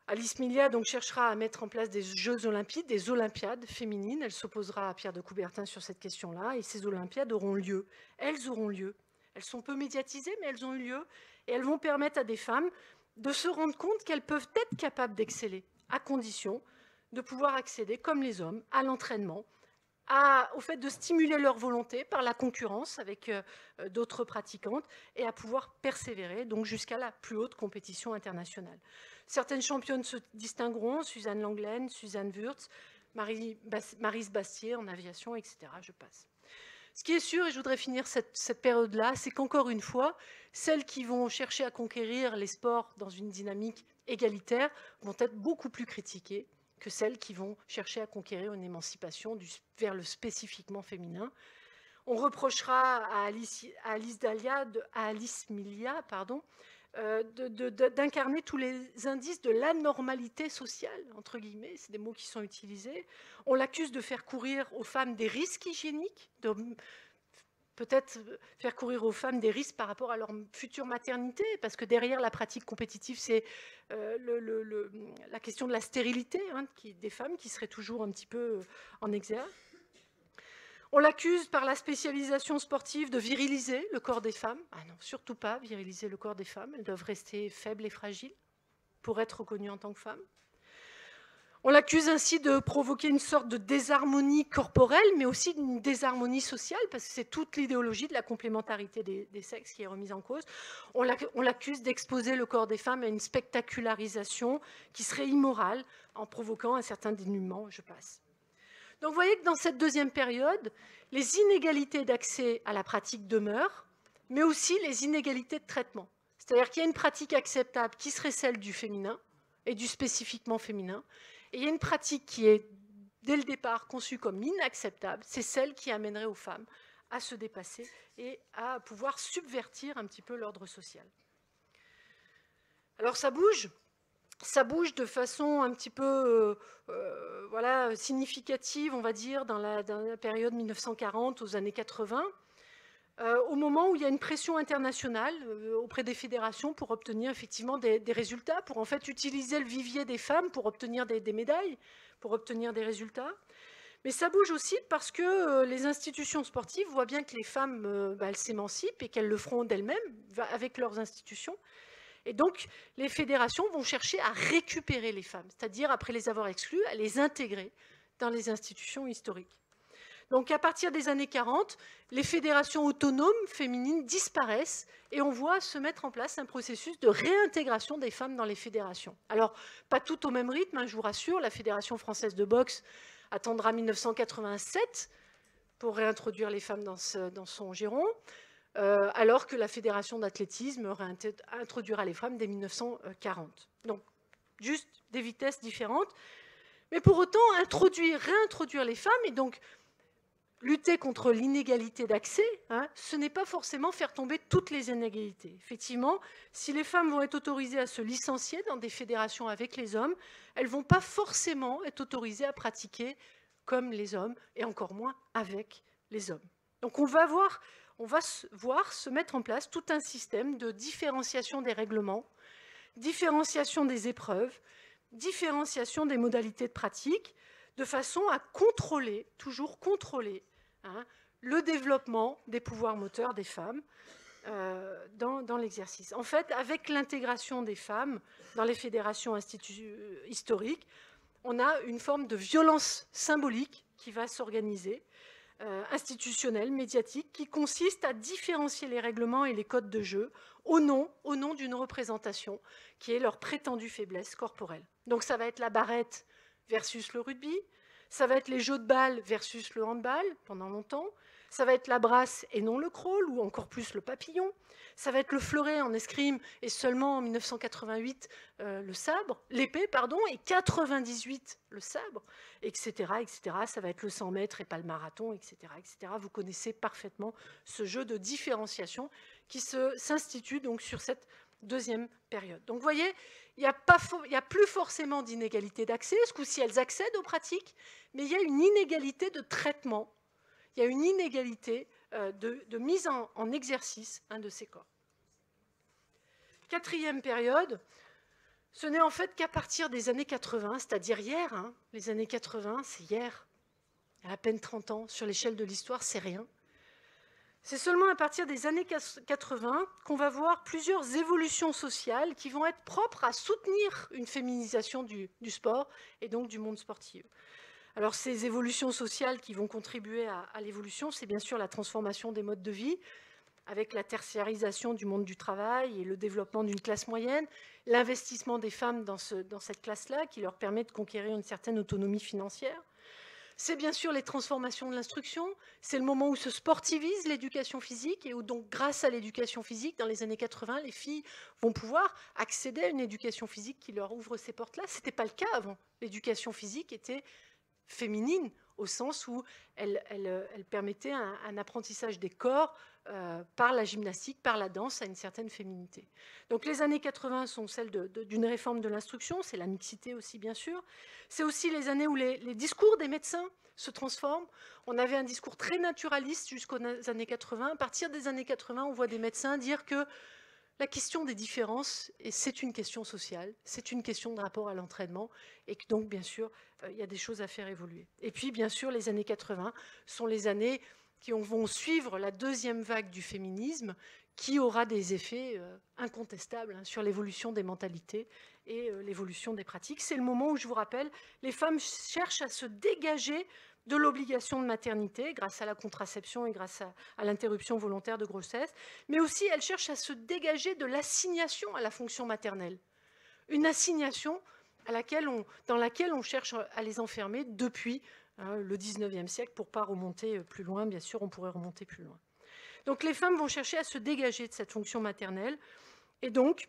Alice Milia donc, cherchera à mettre en place des Jeux olympiques, des Olympiades féminines. Elle s'opposera à Pierre de Coubertin sur cette question-là. Et ces Olympiades auront lieu. Elles auront lieu. Elles sont peu médiatisées, mais elles ont eu lieu. Et elles vont permettre à des femmes de se rendre compte qu'elles peuvent être capables d'exceller, à condition de pouvoir accéder, comme les hommes, à l'entraînement, à, au fait de stimuler leur volonté par la concurrence avec euh, d'autres pratiquantes et à pouvoir persévérer donc jusqu'à la plus haute compétition internationale. Certaines championnes se distingueront, Suzanne Langlaine, Suzanne Wurtz, Marie, Maryse Bastier en aviation, et cetera. Je passe. Ce qui est sûr, et je voudrais finir cette, cette période-là, c'est qu'encore une fois, celles qui vont chercher à conquérir les sports dans une dynamique égalitaire vont être beaucoup plus critiquées que celles qui vont chercher à conquérir une émancipation du, vers le spécifiquement féminin. On reprochera à Alice, à Alice, Dahlia, de, à Alice Milia pardon, euh, de, de, de, d'incarner tous les indices de l'anormalité sociale, entre guillemets, c'est des mots qui sont utilisés. On l'accuse de faire courir aux femmes des risques hygiéniques, de peut-être faire courir aux femmes des risques par rapport à leur future maternité, parce que derrière la pratique compétitive, c'est euh, le, le, le, la question de la stérilité hein, qui, des femmes qui seraient toujours un petit peu en exergue. On l'accuse par la spécialisation sportive de viriliser le corps des femmes. Ah non, surtout pas viriliser le corps des femmes. Elles doivent rester faibles et fragiles pour être reconnues en tant que femmes. On l'accuse ainsi de provoquer une sorte de désharmonie corporelle, mais aussi d'une désharmonie sociale, parce que c'est toute l'idéologie de la complémentarité des, des sexes qui est remise en cause. On l'accuse d'exposer le corps des femmes à une spectacularisation qui serait immorale, en provoquant un certain dénuement. Je passe. Donc vous voyez que dans cette deuxième période, les inégalités d'accès à la pratique demeurent, mais aussi les inégalités de traitement. C'est-à-dire qu'il y a une pratique acceptable qui serait celle du féminin et du spécifiquement féminin, et il y a une pratique qui est, dès le départ, conçue comme inacceptable, c'est celle qui amènerait aux femmes à se dépasser et à pouvoir subvertir un petit peu l'ordre social. Alors ça bouge, ça bouge de façon un petit peu euh, euh, voilà, significative, on va dire, dans la, dans la période mille neuf cent quarante aux années quatre-vingts, euh, au moment où il y a une pression internationale euh, auprès des fédérations pour obtenir effectivement des, des résultats, pour en fait utiliser le vivier des femmes pour obtenir des, des médailles, pour obtenir des résultats. Mais ça bouge aussi parce que euh, les institutions sportives voient bien que les femmes euh, bah, elles s'émancipent et qu'elles le feront d'elles-mêmes avec leurs institutions. Et donc, les fédérations vont chercher à récupérer les femmes, c'est-à-dire, après les avoir exclues, à les intégrer dans les institutions historiques. Donc, à partir des années quarante, les fédérations autonomes féminines disparaissent et on voit se mettre en place un processus de réintégration des femmes dans les fédérations. Alors, pas tout au même rythme, hein, je vous rassure, la Fédération française de boxe attendra mille neuf cent quatre-vingt-sept pour réintroduire les femmes dans, ce, dans son giron. Euh, alors que la Fédération d'athlétisme introduira les femmes dès mille neuf cent quarante. Donc, juste des vitesses différentes. Mais pour autant, introduire, réintroduire les femmes, et donc lutter contre l'inégalité d'accès, hein, ce n'est pas forcément faire tomber toutes les inégalités. Effectivement, si les femmes vont être autorisées à se licencier dans des fédérations avec les hommes, elles ne vont pas forcément être autorisées à pratiquer comme les hommes, et encore moins avec les hommes. Donc on va voir... on va voir se mettre en place tout un système de différenciation des règlements, différenciation des épreuves, différenciation des modalités de pratique, de façon à contrôler, toujours contrôler, hein, le développement des pouvoirs moteurs des femmes euh, dans, dans l'exercice. En fait, avec l'intégration des femmes dans les fédérations historiques, on a une forme de violence symbolique qui va s'organiser, Euh, institutionnelle, médiatique, qui consiste à différencier les règlements et les codes de jeu au nom, au nom d'une représentation qui est leur prétendue faiblesse corporelle. Donc ça va être la barrette versus le rugby, ça va être les jeux de balle versus le handball pendant longtemps, ça va être la brasse et non le crawl, ou encore plus le papillon, ça va être le fleuret en escrime et seulement en mille neuf cent quatre-vingt-huit euh, le sabre, l'épée, pardon, et quatre-vingt-dix-huit le sabre, et cetera, et cetera. Ça va être le cent mètres et pas le marathon, et cetera, et cetera. Vous connaissez parfaitement ce jeu de différenciation qui s'institue donc sur cette deuxième période. Donc vous voyez, il n'y a, a plus forcément d'inégalité d'accès, ce coup-ci elles accèdent aux pratiques, mais il y a une inégalité de traitement, il y a une inégalité euh, de, de mise en, en exercice hein, de ces corps. Quatrième période, Ce n'est en fait qu'à partir des années quatre-vingts, c'est-à-dire hier, hein, les années quatre-vingts, c'est hier, il y a à peine trente ans, sur l'échelle de l'histoire, c'est rien. C'est seulement à partir des années quatre-vingts qu'on va voir plusieurs évolutions sociales qui vont être propres à soutenir une féminisation du, du sport et donc du monde sportif. Alors ces évolutions sociales qui vont contribuer à, à l'évolution, c'est bien sûr la transformation des modes de vie, avec la tertiarisation du monde du travail et le développement d'une classe moyenne, l'investissement des femmes dans, ce, dans cette classe-là qui leur permet de conquérir une certaine autonomie financière. C'est bien sûr les transformations de l'instruction, c'est le moment où se sportivise l'éducation physique et où donc grâce à l'éducation physique, dans les années quatre-vingts, les filles vont pouvoir accéder à une éducation physique qui leur ouvre ces portes-là. Ce n'était pas le cas avant. L'éducation physique était féminine au sens où elle, elle, elle permettait un, un apprentissage des corps euh, par la gymnastique, par la danse, à une certaine féminité. Donc les années quatre-vingts sont celles d'une réforme de l'instruction, c'est la mixité aussi bien sûr. C'est aussi les années où les, les discours des médecins se transforment. On avait un discours très naturaliste jusqu'aux années quatre-vingts. À partir des années quatre-vingts, on voit des médecins dire que la question des différences, c'est une question sociale, c'est une question de rapport à l'entraînement et que donc, bien sûr, il y a des choses à faire évoluer. Et puis, bien sûr, les années quatre-vingts sont les années qui vont suivre la deuxième vague du féminisme qui aura des effets incontestables sur l'évolution des mentalités et l'évolution des pratiques. C'est le moment où, je vous rappelle, les femmes cherchent à se dégager de l'obligation de maternité grâce à la contraception et grâce à, à l'interruption volontaire de grossesse, mais aussi elles cherchent à se dégager de l'assignation à la fonction maternelle. Une assignation à laquelle on, dans laquelle on cherche à les enfermer depuis hein, le dix-neuvième siècle, pour ne pas remonter plus loin, bien sûr, on pourrait remonter plus loin. Donc les femmes vont chercher à se dégager de cette fonction maternelle et donc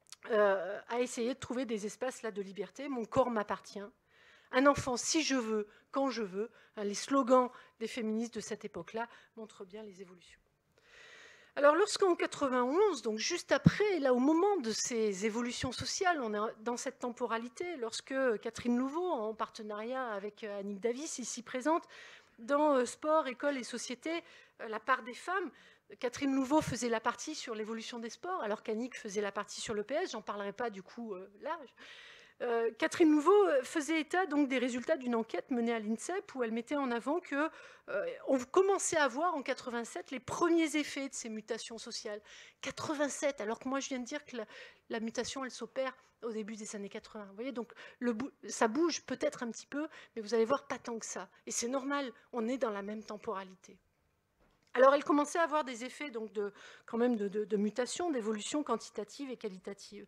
euh, à essayer de trouver des espaces là, de liberté. Mon corps m'appartient. Un enfant, si je veux, quand je veux. Les slogans des féministes de cette époque-là montrent bien les évolutions. Alors, lorsqu'en quatre-vingt-onze, donc juste après, là, au moment de ces évolutions sociales, on est dans cette temporalité, lorsque Catherine Louveau, en partenariat avec Annick Davis, ici présente, dans Sport, École et Société, la part des femmes, Catherine Louveau faisait la partie sur l'évolution des sports, alors qu'Annick faisait la partie sur l'E P S, j'en parlerai pas du coup là. Euh, Catherine Louveau faisait état donc des résultats d'une enquête menée à l'INSEP où elle mettait en avant qu'on euh, commençait à voir en quatre-vingt-sept les premiers effets de ces mutations sociales. quatre-vingt-sept, alors que moi je viens de dire que la, la mutation elle s'opère au début des années quatre-vingts. Vous voyez, donc le, ça bouge peut-être un petit peu, mais vous allez voir pas tant que ça. Et c'est normal, on est dans la même temporalité. Alors elle commençait à avoir des effets donc de, quand même de, de, de mutation, d'évolution quantitative et qualitative.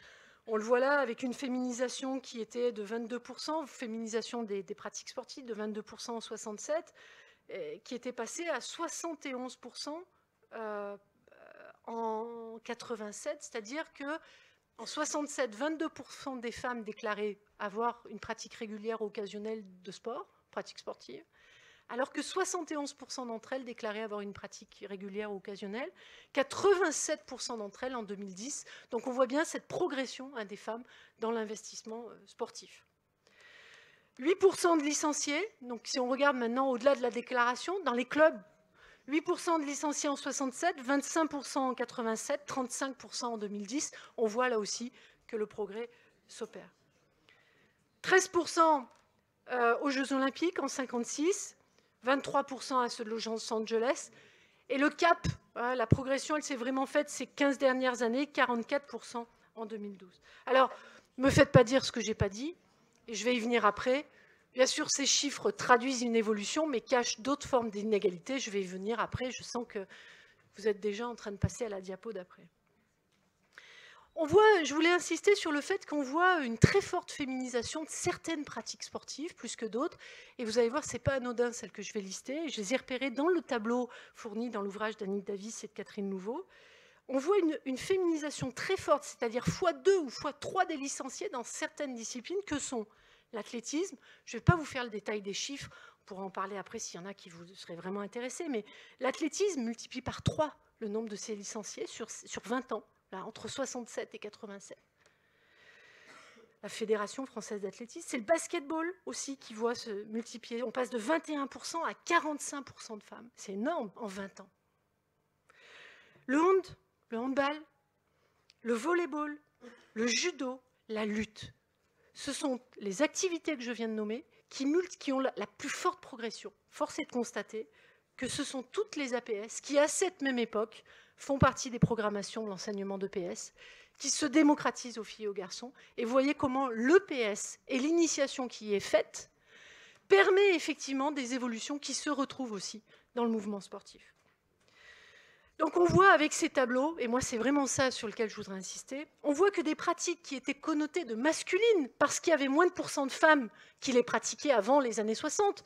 On le voit là avec une féminisation qui était de vingt-deux pour cent, féminisation des, des pratiques sportives de vingt-deux pour cent en soixante-sept, et qui était passée à soixante et onze pour cent euh, en quatre-vingt-sept, c'est-à-dire qu'en soixante-sept, vingt-deux pour cent des femmes déclaraient avoir une pratique régulière ou occasionnelle de sport, pratique sportive, alors que soixante et onze pour cent d'entre elles déclaraient avoir une pratique régulière ou occasionnelle, quatre-vingt-sept pour cent d'entre elles en deux mille dix. Donc on voit bien cette progression hein, des femmes dans l'investissement euh, sportif. huit pour cent de licenciés, donc si on regarde maintenant au-delà de la déclaration, dans les clubs, huit pour cent de licenciés en soixante-sept, vingt-cinq pour cent en quatre-vingt-sept, trente-cinq pour cent en deux mille dix. On voit là aussi que le progrès s'opère. treize pour cent euh, aux Jeux Olympiques en cinquante-six, vingt-trois pour cent à ceux de Los Angeles. Et le cap, hein, la progression, elle s'est vraiment faite ces quinze dernières années, quarante-quatre pour cent en deux mille douze. Alors, ne me faites pas dire ce que je n'ai pas dit, et je vais y venir après. Bien sûr, ces chiffres traduisent une évolution, mais cachent d'autres formes d'inégalité. Je vais y venir après. Je sens que vous êtes déjà en train de passer à la diapo d'après. On voit, je voulais insister sur le fait qu'on voit une très forte féminisation de certaines pratiques sportives, plus que d'autres. Et vous allez voir, ce n'est pas anodin, celles que je vais lister. Je les ai repérées dans le tableau fourni dans l'ouvrage d'Annick Davis et de Catherine Louveau. On voit une, une féminisation très forte, c'est-à-dire fois deux ou fois trois des licenciés dans certaines disciplines, que sont l'athlétisme. Je ne vais pas vous faire le détail des chiffres, on pourra en parler après s'il y en a qui vous seraient vraiment intéressés, mais l'athlétisme multiplie par trois le nombre de ces licenciés sur, sur vingt ans. Là, entre soixante-sept et quatre-vingt-sept. La Fédération française d'athlétisme, c'est le basketball aussi qui voit se multiplier. On passe de vingt et un pour cent à quarante-cinq pour cent de femmes. C'est énorme en vingt ans. Le hand, le handball, le volleyball, le judo, la lutte. Ce sont les activités que je viens de nommer qui, qui ont la, la plus forte progression. Force est de constater que ce sont toutes les A P S qui, à cette même époque, font partie des programmations de l'enseignement d'E P S, qui se démocratisent aux filles et aux garçons. Et vous voyez comment l'E P S et l'initiation qui y est faite permet effectivement des évolutions qui se retrouvent aussi dans le mouvement sportif. Donc on voit avec ces tableaux, et moi c'est vraiment ça sur lequel je voudrais insister, on voit que des pratiques qui étaient connotées de masculines, parce qu'il y avait moins de pourcents de femmes qui les pratiquaient avant les années soixante.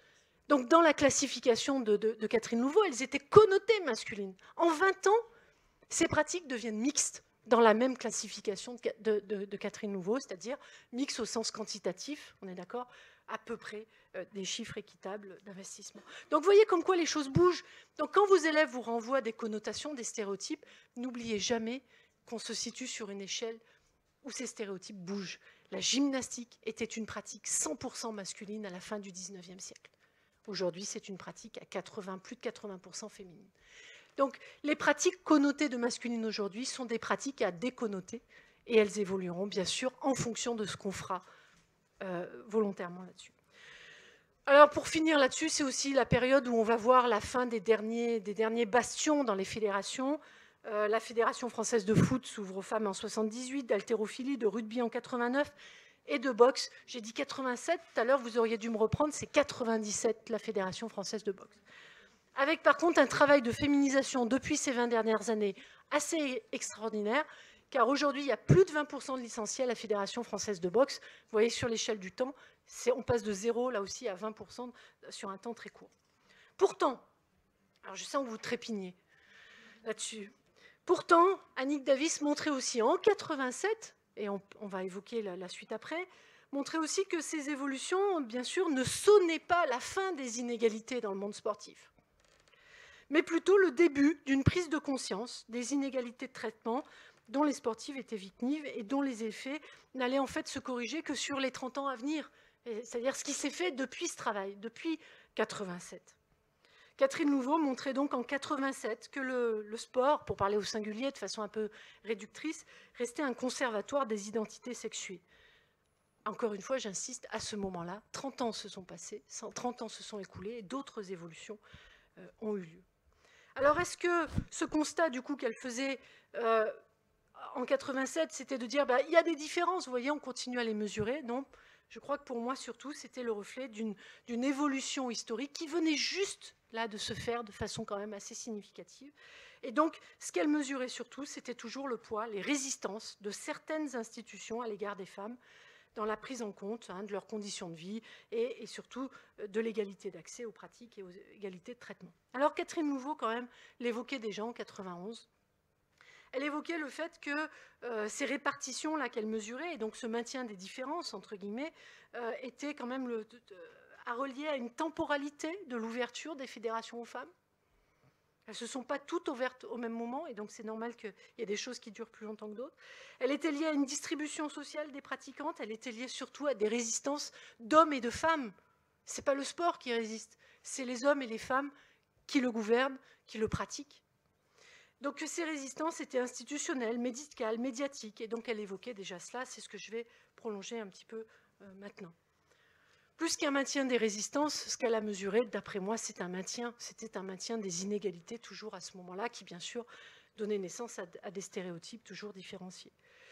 Donc dans la classification de, de, de Catherine Louveau, elles étaient connotées masculines. En vingt ans, ces pratiques deviennent mixtes dans la même classification de, de, de Catherine Louveau, c'est-à-dire mixtes au sens quantitatif, on est d'accord, à peu près euh, des chiffres équitables d'investissement. Donc vous voyez comme quoi les choses bougent. Donc quand vos élèves vous renvoient des connotations, des stéréotypes, n'oubliez jamais qu'on se situe sur une échelle où ces stéréotypes bougent. La gymnastique était une pratique cent pour cent masculine à la fin du dix-neuvième siècle. Aujourd'hui, c'est une pratique à quatre-vingts, plus de quatre-vingts pour cent féminine. Donc les pratiques connotées de masculine aujourd'hui sont des pratiques à déconnoter et elles évolueront bien sûr en fonction de ce qu'on fera Euh, volontairement là-dessus. Alors pour finir là-dessus, c'est aussi la période où on va voir la fin des derniers, des derniers bastions dans les fédérations. Euh, la Fédération française de foot s'ouvre aux femmes en soixante-dix-huit, d'haltérophilie, de rugby en quatre-vingt-neuf et de boxe. J'ai dit quatre-vingt-sept, tout à l'heure vous auriez dû me reprendre, c'est quatre-vingt-dix-sept la Fédération française de boxe. Avec par contre un travail de féminisation depuis ces vingt dernières années assez extraordinaire, car aujourd'hui, il y a plus de vingt pour cent de licenciés à la Fédération française de boxe. Vous voyez, sur l'échelle du temps, on passe de zéro, là aussi, à vingt pour cent sur un temps très court. Pourtant, alors je sens que vous trépignez là-dessus, pourtant, Annick Davis montrait aussi en quatre-vingt-sept, et on, on va évoquer la, la suite après, montrait aussi que ces évolutions, bien sûr, ne sonnaient pas la fin des inégalités dans le monde sportif, mais plutôt le début d'une prise de conscience des inégalités de traitement dont les sportives étaient victimes et dont les effets n'allaient en fait se corriger que sur les trente ans à venir. C'est-à-dire ce qui s'est fait depuis ce travail, depuis quatre-vingt-sept. Catherine Louveau montrait donc en quatre-vingt-sept que le, le sport, pour parler au singulier de façon un peu réductrice, restait un conservatoire des identités sexuées. Encore une fois, j'insiste, à ce moment-là, trente ans se sont passés, trente ans se sont écoulés et d'autres évolutions euh, ont eu lieu. Alors est-ce que ce constat du coup qu'elle faisait euh, en quatre-vingt-sept, c'était de dire bah, il y a des différences, vous voyez, on continue à les mesurer. Non, je crois que pour moi, surtout, c'était le reflet d'une d'une évolution historique qui venait juste là de se faire de façon quand même assez significative. Et donc, ce qu'elle mesurait surtout, c'était toujours le poids, les résistances de certaines institutions à l'égard des femmes dans la prise en compte hein, de leurs conditions de vie et, et surtout de l'égalité d'accès aux pratiques et aux égalités de traitement. Alors, Catherine Louveau, quand même, l'évoquait déjà en quatre-vingt-onze. Elle évoquait le fait que euh, ces répartitions-là qu'elle mesurait, et donc ce maintien des différences, entre guillemets, euh, étaient quand même le, de, de, à relier à une temporalité de l'ouverture des fédérations aux femmes. Elles ne se sont pas toutes ouvertes au même moment, et donc c'est normal qu'il y ait des choses qui durent plus longtemps que d'autres. Elle était liée à une distribution sociale des pratiquantes, elle était liée surtout à des résistances d'hommes et de femmes. Ce n'est pas le sport qui résiste, c'est les hommes et les femmes qui le gouvernent, qui le pratiquent. Donc ces résistances étaient institutionnelles, médicales, médiatiques, et donc elle évoquait déjà cela, c'est ce que je vais prolonger un petit peu euh, maintenant. Plus qu'un maintien des résistances, ce qu'elle a mesuré, d'après moi, c'est un maintien, c'était un maintien des inégalités, toujours à ce moment-là, qui bien sûr donnaient naissance à, à des stéréotypes toujours différenciés.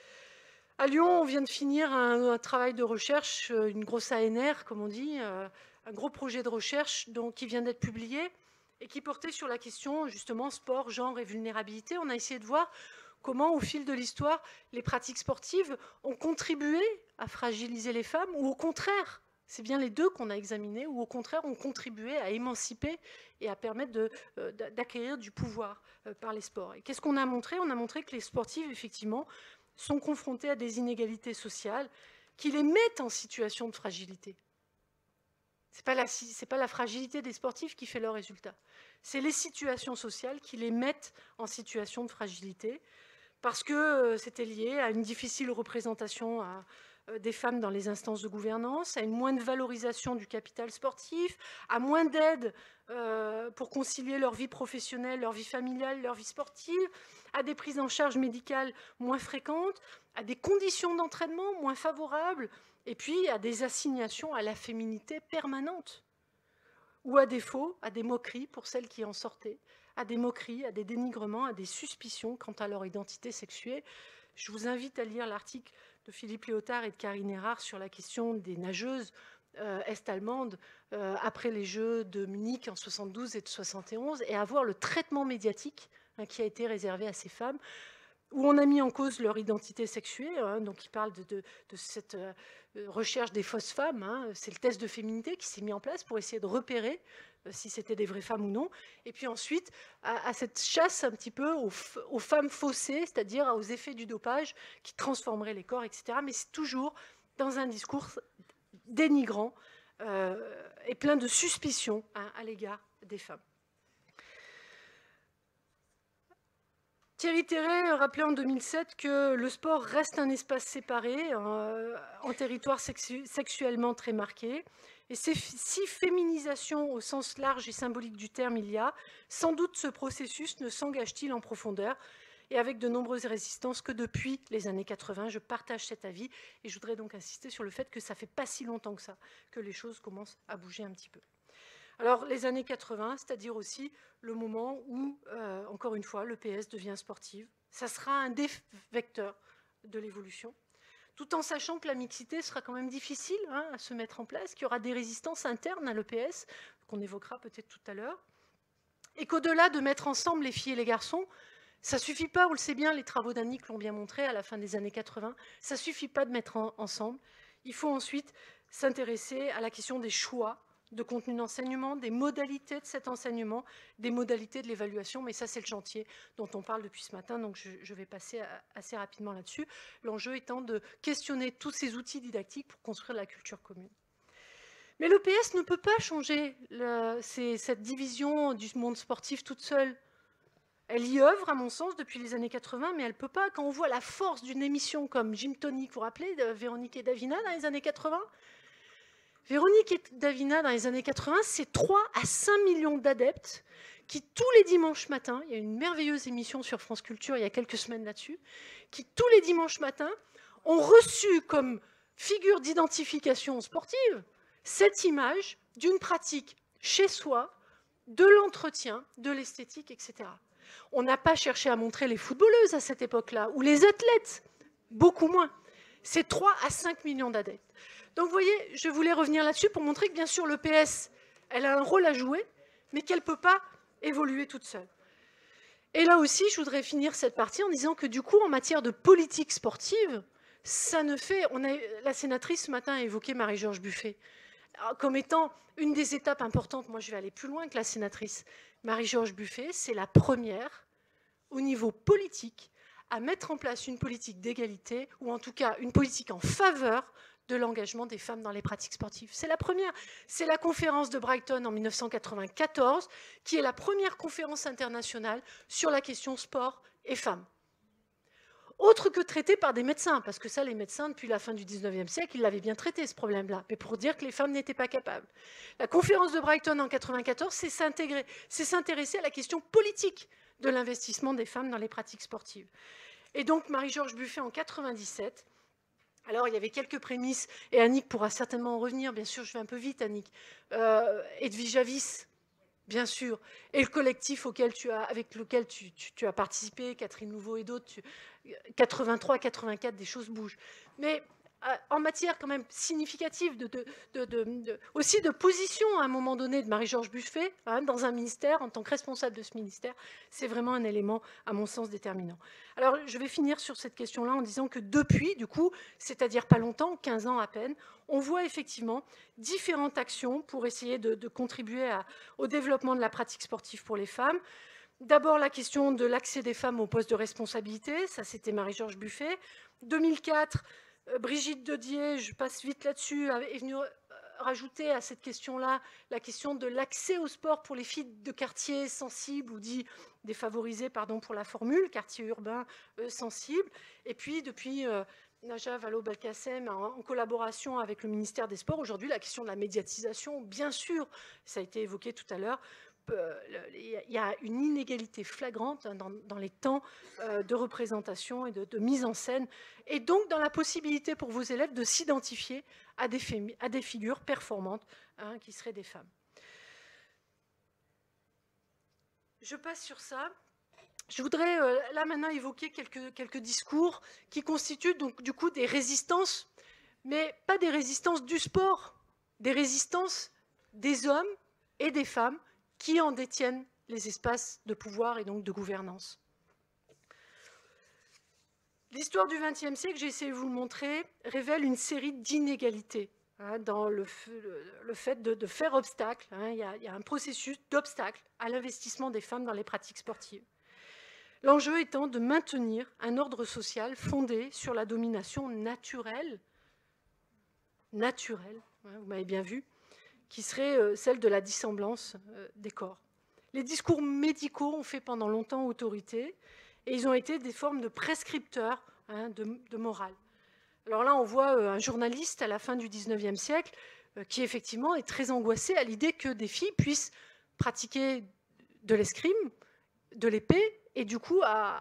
À Lyon, on vient de finir un, un travail de recherche, une grosse A N R, comme on dit, euh, un gros projet de recherche donc, qui vient d'être publié, et qui portait sur la question, justement, sport, genre et vulnérabilité. On a essayé de voir comment, au fil de l'histoire, les pratiques sportives ont contribué à fragiliser les femmes, ou au contraire, c'est bien les deux qu'on a examinés, ou au contraire, ont contribué à émanciper et à permettre de, euh, d'acquérir du pouvoir euh, par les sports. Et qu'est-ce qu'on a montré? On a montré que les sportifs, effectivement, sont confrontés à des inégalités sociales qui les mettent en situation de fragilité. Ce n'est pas, pas la fragilité des sportifs qui fait leur résultat. C'est les situations sociales qui les mettent en situation de fragilité parce que c'était lié à une difficile représentation à, euh, des femmes dans les instances de gouvernance, à une moindre valorisation du capital sportif, à moins d'aide euh, pour concilier leur vie professionnelle, leur vie familiale, leur vie sportive, à des prises en charge médicales moins fréquentes, à des conditions d'entraînement moins favorables, et puis à des assignations à la féminité permanente. Ou à défaut, à des moqueries pour celles qui en sortaient, à des moqueries, à des dénigrements, à des suspicions quant à leur identité sexuée. Je vous invite à lire l'article de Philippe Léotard et de Karine Erard sur la question des nageuses euh, est-allemandes euh, après les Jeux de Munich en soixante-douze et de soixante et onze, et à voir le traitement médiatique hein, qui a été réservé à ces femmes, où on a mis en cause leur identité sexuée. Hein, donc il parle de, de, de cette euh, recherche des fausses femmes. Hein, c'est le test de féminité qui s'est mis en place pour essayer de repérer euh, si c'était des vraies femmes ou non. Et puis ensuite, à, à cette chasse un petit peu aux, aux femmes faussées, c'est-à-dire aux effets du dopage qui transformeraient les corps, et cetera. Mais c'est toujours dans un discours dénigrant euh, et plein de suspicions hein, à l'égard des femmes. Thierry Terret rappelait en deux mille sept que le sport reste un espace séparé, euh, en territoire sexu sexuellement très marqué. Et si féminisation au sens large et symbolique du terme il y a, sans doute ce processus ne s'engage-t-il en profondeur et avec de nombreuses résistances que depuis les années quatre-vingt. Je partage cet avis et je voudrais donc insister sur le fait que ça ne fait pas si longtemps que ça que les choses commencent à bouger un petit peu. Alors, les années quatre-vingt, c'est-à-dire aussi le moment où, euh, encore une fois, l'E P S devient sportive. Ça sera un des vecteurs de l'évolution, tout en sachant que la mixité sera quand même difficile hein, à se mettre en place, qu'il y aura des résistances internes à l'E P S, qu'on évoquera peut-être tout à l'heure, et qu'au-delà de mettre ensemble les filles et les garçons, ça ne suffit pas, on le sait bien, les travaux d'Annick l'ont bien montré à la fin des années quatre-vingt, ça ne suffit pas de mettre en, ensemble. Il faut ensuite s'intéresser à la question des choix de contenu d'enseignement, des modalités de cet enseignement, des modalités de l'évaluation, mais ça c'est le chantier dont on parle depuis ce matin, donc je, je vais passer à, assez rapidement là-dessus. L'enjeu étant de questionner tous ces outils didactiques pour construire la culture commune. Mais l'E P S ne peut pas changer le, cette division du monde sportif toute seule. Elle y œuvre, à mon sens, depuis les années quatre-vingt, mais elle ne peut pas. Quand on voit la force d'une émission comme Gymtonic, vous vous rappelez, de Véronique et Davina dans les années quatre-vingt, Véronique et Davina, dans les années quatre-vingt, c'est trois à cinq millions d'adeptes qui, tous les dimanches matins, il y a une merveilleuse émission sur France Culture il y a quelques semaines là-dessus, qui, tous les dimanches matins, ont reçu comme figure d'identification sportive cette image d'une pratique chez soi, de l'entretien, de l'esthétique, et cetera. On n'a pas cherché à montrer les footballeuses à cette époque-là, ou les athlètes, beaucoup moins. C'est trois à cinq millions d'adeptes. Donc, vous voyez, je voulais revenir là-dessus pour montrer que, bien sûr, l'E P S, elle a un rôle à jouer, mais qu'elle ne peut pas évoluer toute seule. Et là aussi, je voudrais finir cette partie en disant que, du coup, en matière de politique sportive, ça ne fait... On a, la sénatrice, ce matin, a évoqué Marie-Georges Buffet comme étant une des étapes importantes. Moi, je vais aller plus loin que la sénatrice. Marie-Georges Buffet, c'est la première, au niveau politique, à mettre en place une politique d'égalité, ou en tout cas une politique en faveur de l'engagement des femmes dans les pratiques sportives. C'est la première. C'est la conférence de Brighton en mille neuf cent quatre-vingt-quatorze, qui est la première conférence internationale sur la question sport et femmes. Autre que traité par des médecins, parce que ça, les médecins, depuis la fin du dix-neuvième siècle, ils l'avaient bien traité, ce problème-là, mais pour dire que les femmes n'étaient pas capables. La conférence de Brighton en mille neuf cent quatre-vingt-quatorze, c'est s'intégrer, c'est s'intéresser à la question politique de l'investissement des femmes dans les pratiques sportives. Et donc, Marie-Georges Buffet, en mille neuf cent quatre-vingt-dix-sept, alors il y avait quelques prémices, et Annick pourra certainement en revenir, bien sûr, je vais un peu vite, Annick, euh, Edwige Avis, bien sûr, et le collectif auquel tu as, avec lequel tu, tu, tu as participé, Catherine Louveau et d'autres, quatre-vingt-trois quatre-vingt-quatre, des choses bougent. Mais euh, en matière quand même significative, de, de, de, de, de, aussi de position à un moment donné de Marie-Georges Buffet, hein, dans un ministère, en tant que responsable de ce ministère, c'est vraiment un élément, à mon sens, déterminant. Alors, je vais finir sur cette question-là en disant que depuis, du coup, c'est-à-dire pas longtemps, quinze ans à peine, on voit effectivement différentes actions pour essayer de, de contribuer à, au développement de la pratique sportive pour les femmes. D'abord, la question de l'accès des femmes aux postes de responsabilité, ça c'était Marie-Georges Buffet. deux mille quatre, Brigitte Dedier, je passe vite là-dessus, est venue rajouter à cette question-là la question de l'accès au sport pour les filles de quartiers sensibles, ou dit défavorisées, pardon pour la formule, quartier urbain euh, sensible. Et puis, depuis... Euh, Najat Vallaud-Belkacem, en collaboration avec le ministère des Sports. Aujourd'hui, la question de la médiatisation, bien sûr, ça a été évoqué tout à l'heure, il y a une inégalité flagrante dans, dans les temps de représentation et de, de mise en scène, et donc dans la possibilité pour vos élèves de s'identifier à des, à des figures performantes, hein, qui seraient des femmes. Je passe sur ça. Je voudrais euh, là maintenant évoquer quelques, quelques discours qui constituent donc du coup des résistances, mais pas des résistances du sport, des résistances des hommes et des femmes qui en détiennent les espaces de pouvoir et donc de gouvernance. L'histoire du vingtième siècle, j'ai essayé de vous le montrer, révèle une série d'inégalités, hein, dans le, le fait de, de faire obstacle. Hein, il y a, il y a un processus d'obstacle à l'investissement des femmes dans les pratiques sportives. L'enjeu étant de maintenir un ordre social fondé sur la domination naturelle, naturelle, hein, vous m'avez bien vu, qui serait celle de la dissemblance des corps. Les discours médicaux ont fait pendant longtemps autorité et ils ont été des formes de prescripteurs, hein, de, de morale. Alors là, on voit un journaliste à la fin du dix-neuvième siècle qui effectivement est très angoissé à l'idée que des filles puissent pratiquer de l'escrime, de l'épée, et du coup à,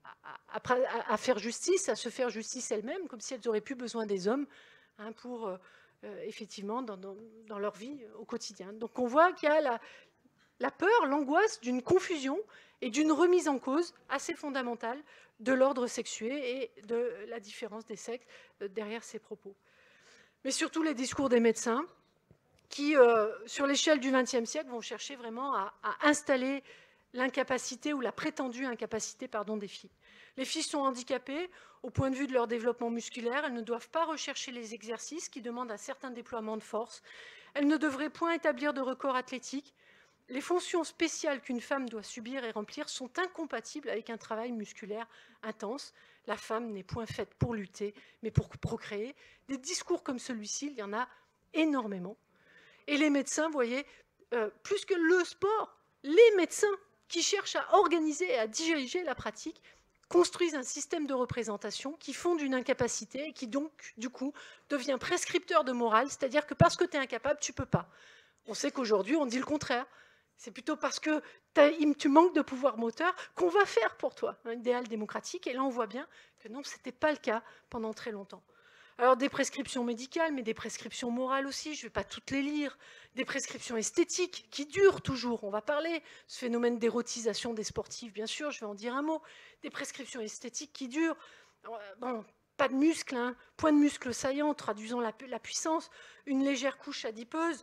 à, à, à faire justice, à se faire justice elles-mêmes, comme si elles n'auraient plus besoin des hommes, hein, pour... Euh, effectivement, dans, dans, dans leur vie au quotidien. Donc on voit qu'il y a la, la peur, l'angoisse d'une confusion et d'une remise en cause assez fondamentale de l'ordre sexué et de la différence des sexes derrière ces propos. Mais surtout les discours des médecins qui, euh, sur l'échelle du vingtième siècle, vont chercher vraiment à, à installer l'incapacité ou la prétendue incapacité, pardon, des filles. Les filles sont handicapées au point de vue de leur développement musculaire. Elles ne doivent pas rechercher les exercices qui demandent un certain déploiement de force. Elles ne devraient point établir de record athlétique. Les fonctions spéciales qu'une femme doit subir et remplir sont incompatibles avec un travail musculaire intense. La femme n'est point faite pour lutter, mais pour procréer. Des discours comme celui-ci, il y en a énormément. Et les médecins, vous voyez, euh, plus que le sport, les médecins qui cherchent à organiser et à diriger la pratique construisent un système de représentation qui fonde une incapacité et qui donc, du coup, devient prescripteur de morale, c'est-à-dire que parce que tu es incapable, tu ne peux pas. On sait qu'aujourd'hui, on dit le contraire. C'est plutôt parce que tu manques de pouvoir moteur qu'on va faire pour toi un idéal démocratique. Et là, on voit bien que non, ce n'était pas le cas pendant très longtemps. Alors, des prescriptions médicales, mais des prescriptions morales aussi, je ne vais pas toutes les lire. Des prescriptions esthétiques qui durent toujours. On va parler de ce phénomène d'érotisation des sportifs, bien sûr, je vais en dire un mot. Des prescriptions esthétiques qui durent. Bon, pas de muscles, hein, point de muscles saillants traduisant la, la puissance, une légère couche adipeuse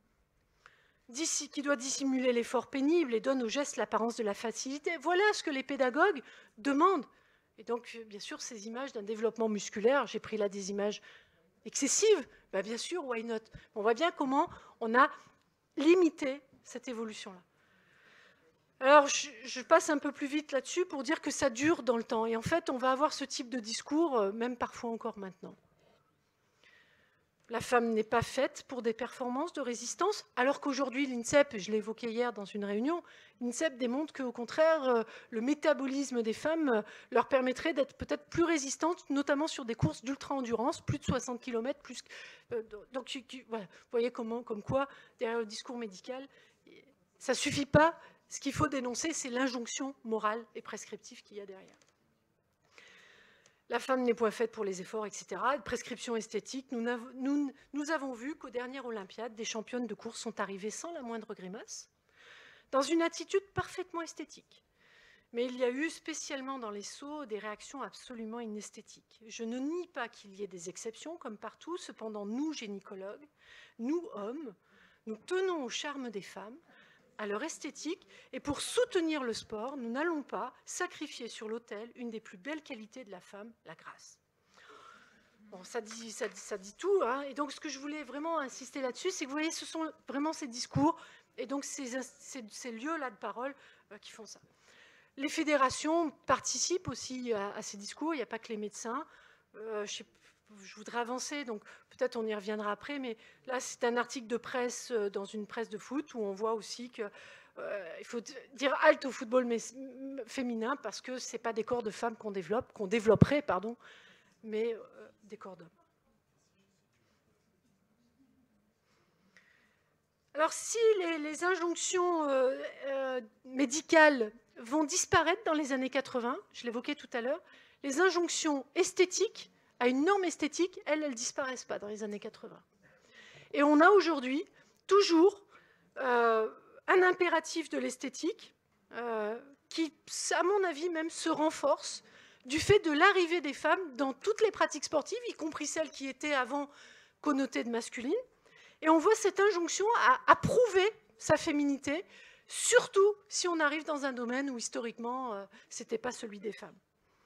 qui doit dissimuler l'effort pénible et donne au geste l'apparence de la facilité. Voilà ce que les pédagogues demandent. Et donc, bien sûr, ces images d'un développement musculaire, j'ai pris là des images excessives, ben bien sûr, why not? On voit bien comment on a limité cette évolution-là. Alors, je, je passe un peu plus vite là-dessus pour dire que ça dure dans le temps. Et en fait, on va avoir ce type de discours, même parfois encore maintenant. La femme n'est pas faite pour des performances de résistance, alors qu'aujourd'hui, l'INSEP, je l'ai évoqué hier dans une réunion, l'INSEP démontre qu'au contraire, le métabolisme des femmes leur permettrait d'être peut-être plus résistantes, notamment sur des courses d'ultra-endurance, plus de soixante kilomètres. Plus, donc, voilà, vous voyez comment, comme quoi, derrière le discours médical, ça ne suffit pas. Ce qu'il faut dénoncer, c'est l'injonction morale et prescriptive qu'il y a derrière. La femme n'est point faite pour les efforts, et cetera. Prescription esthétique, nous, nous, nous avons vu qu'aux dernières Olympiades, des championnes de course sont arrivées sans la moindre grimace, dans une attitude parfaitement esthétique. Mais il y a eu, spécialement dans les sauts, des réactions absolument inesthétiques. Je ne nie pas qu'il y ait des exceptions, comme partout. Cependant, nous, gynécologues, nous, hommes, nous tenons au charme des femmes, à leur esthétique, et pour soutenir le sport, nous n'allons pas sacrifier sur l'autel une des plus belles qualités de la femme, la grâce. Bon, ça dit, ça, ça dit tout, hein. Et donc ce que je voulais vraiment insister là-dessus, c'est que vous voyez, ce sont vraiment ces discours, et donc ces, ces, ces lieux-là de parole euh, qui font ça. Les fédérations participent aussi à, à ces discours, il n'y a pas que les médecins. Euh, je sais Je voudrais avancer, donc peut-être on y reviendra après, mais là c'est un article de presse dans une presse de foot où on voit aussi qu'il euh, faut dire halte au football féminin parce que ce n'est pas des corps de femmes qu'on développe, qu'on développerait, pardon, mais euh, des corps d'hommes. Alors si les, les injonctions euh, euh, médicales vont disparaître dans les années quatre-vingts, je l'évoquais tout à l'heure, les injonctions esthétiques, à une norme esthétique, elles, elles ne disparaissent pas dans les années quatre-vingts. Et on a aujourd'hui toujours euh, un impératif de l'esthétique euh, qui, à mon avis, même se renforce du fait de l'arrivée des femmes dans toutes les pratiques sportives, y compris celles qui étaient avant connotées de masculine. Et on voit cette injonction à, à prouver sa féminité, surtout si on arrive dans un domaine où historiquement, euh, ce n'était pas celui des femmes.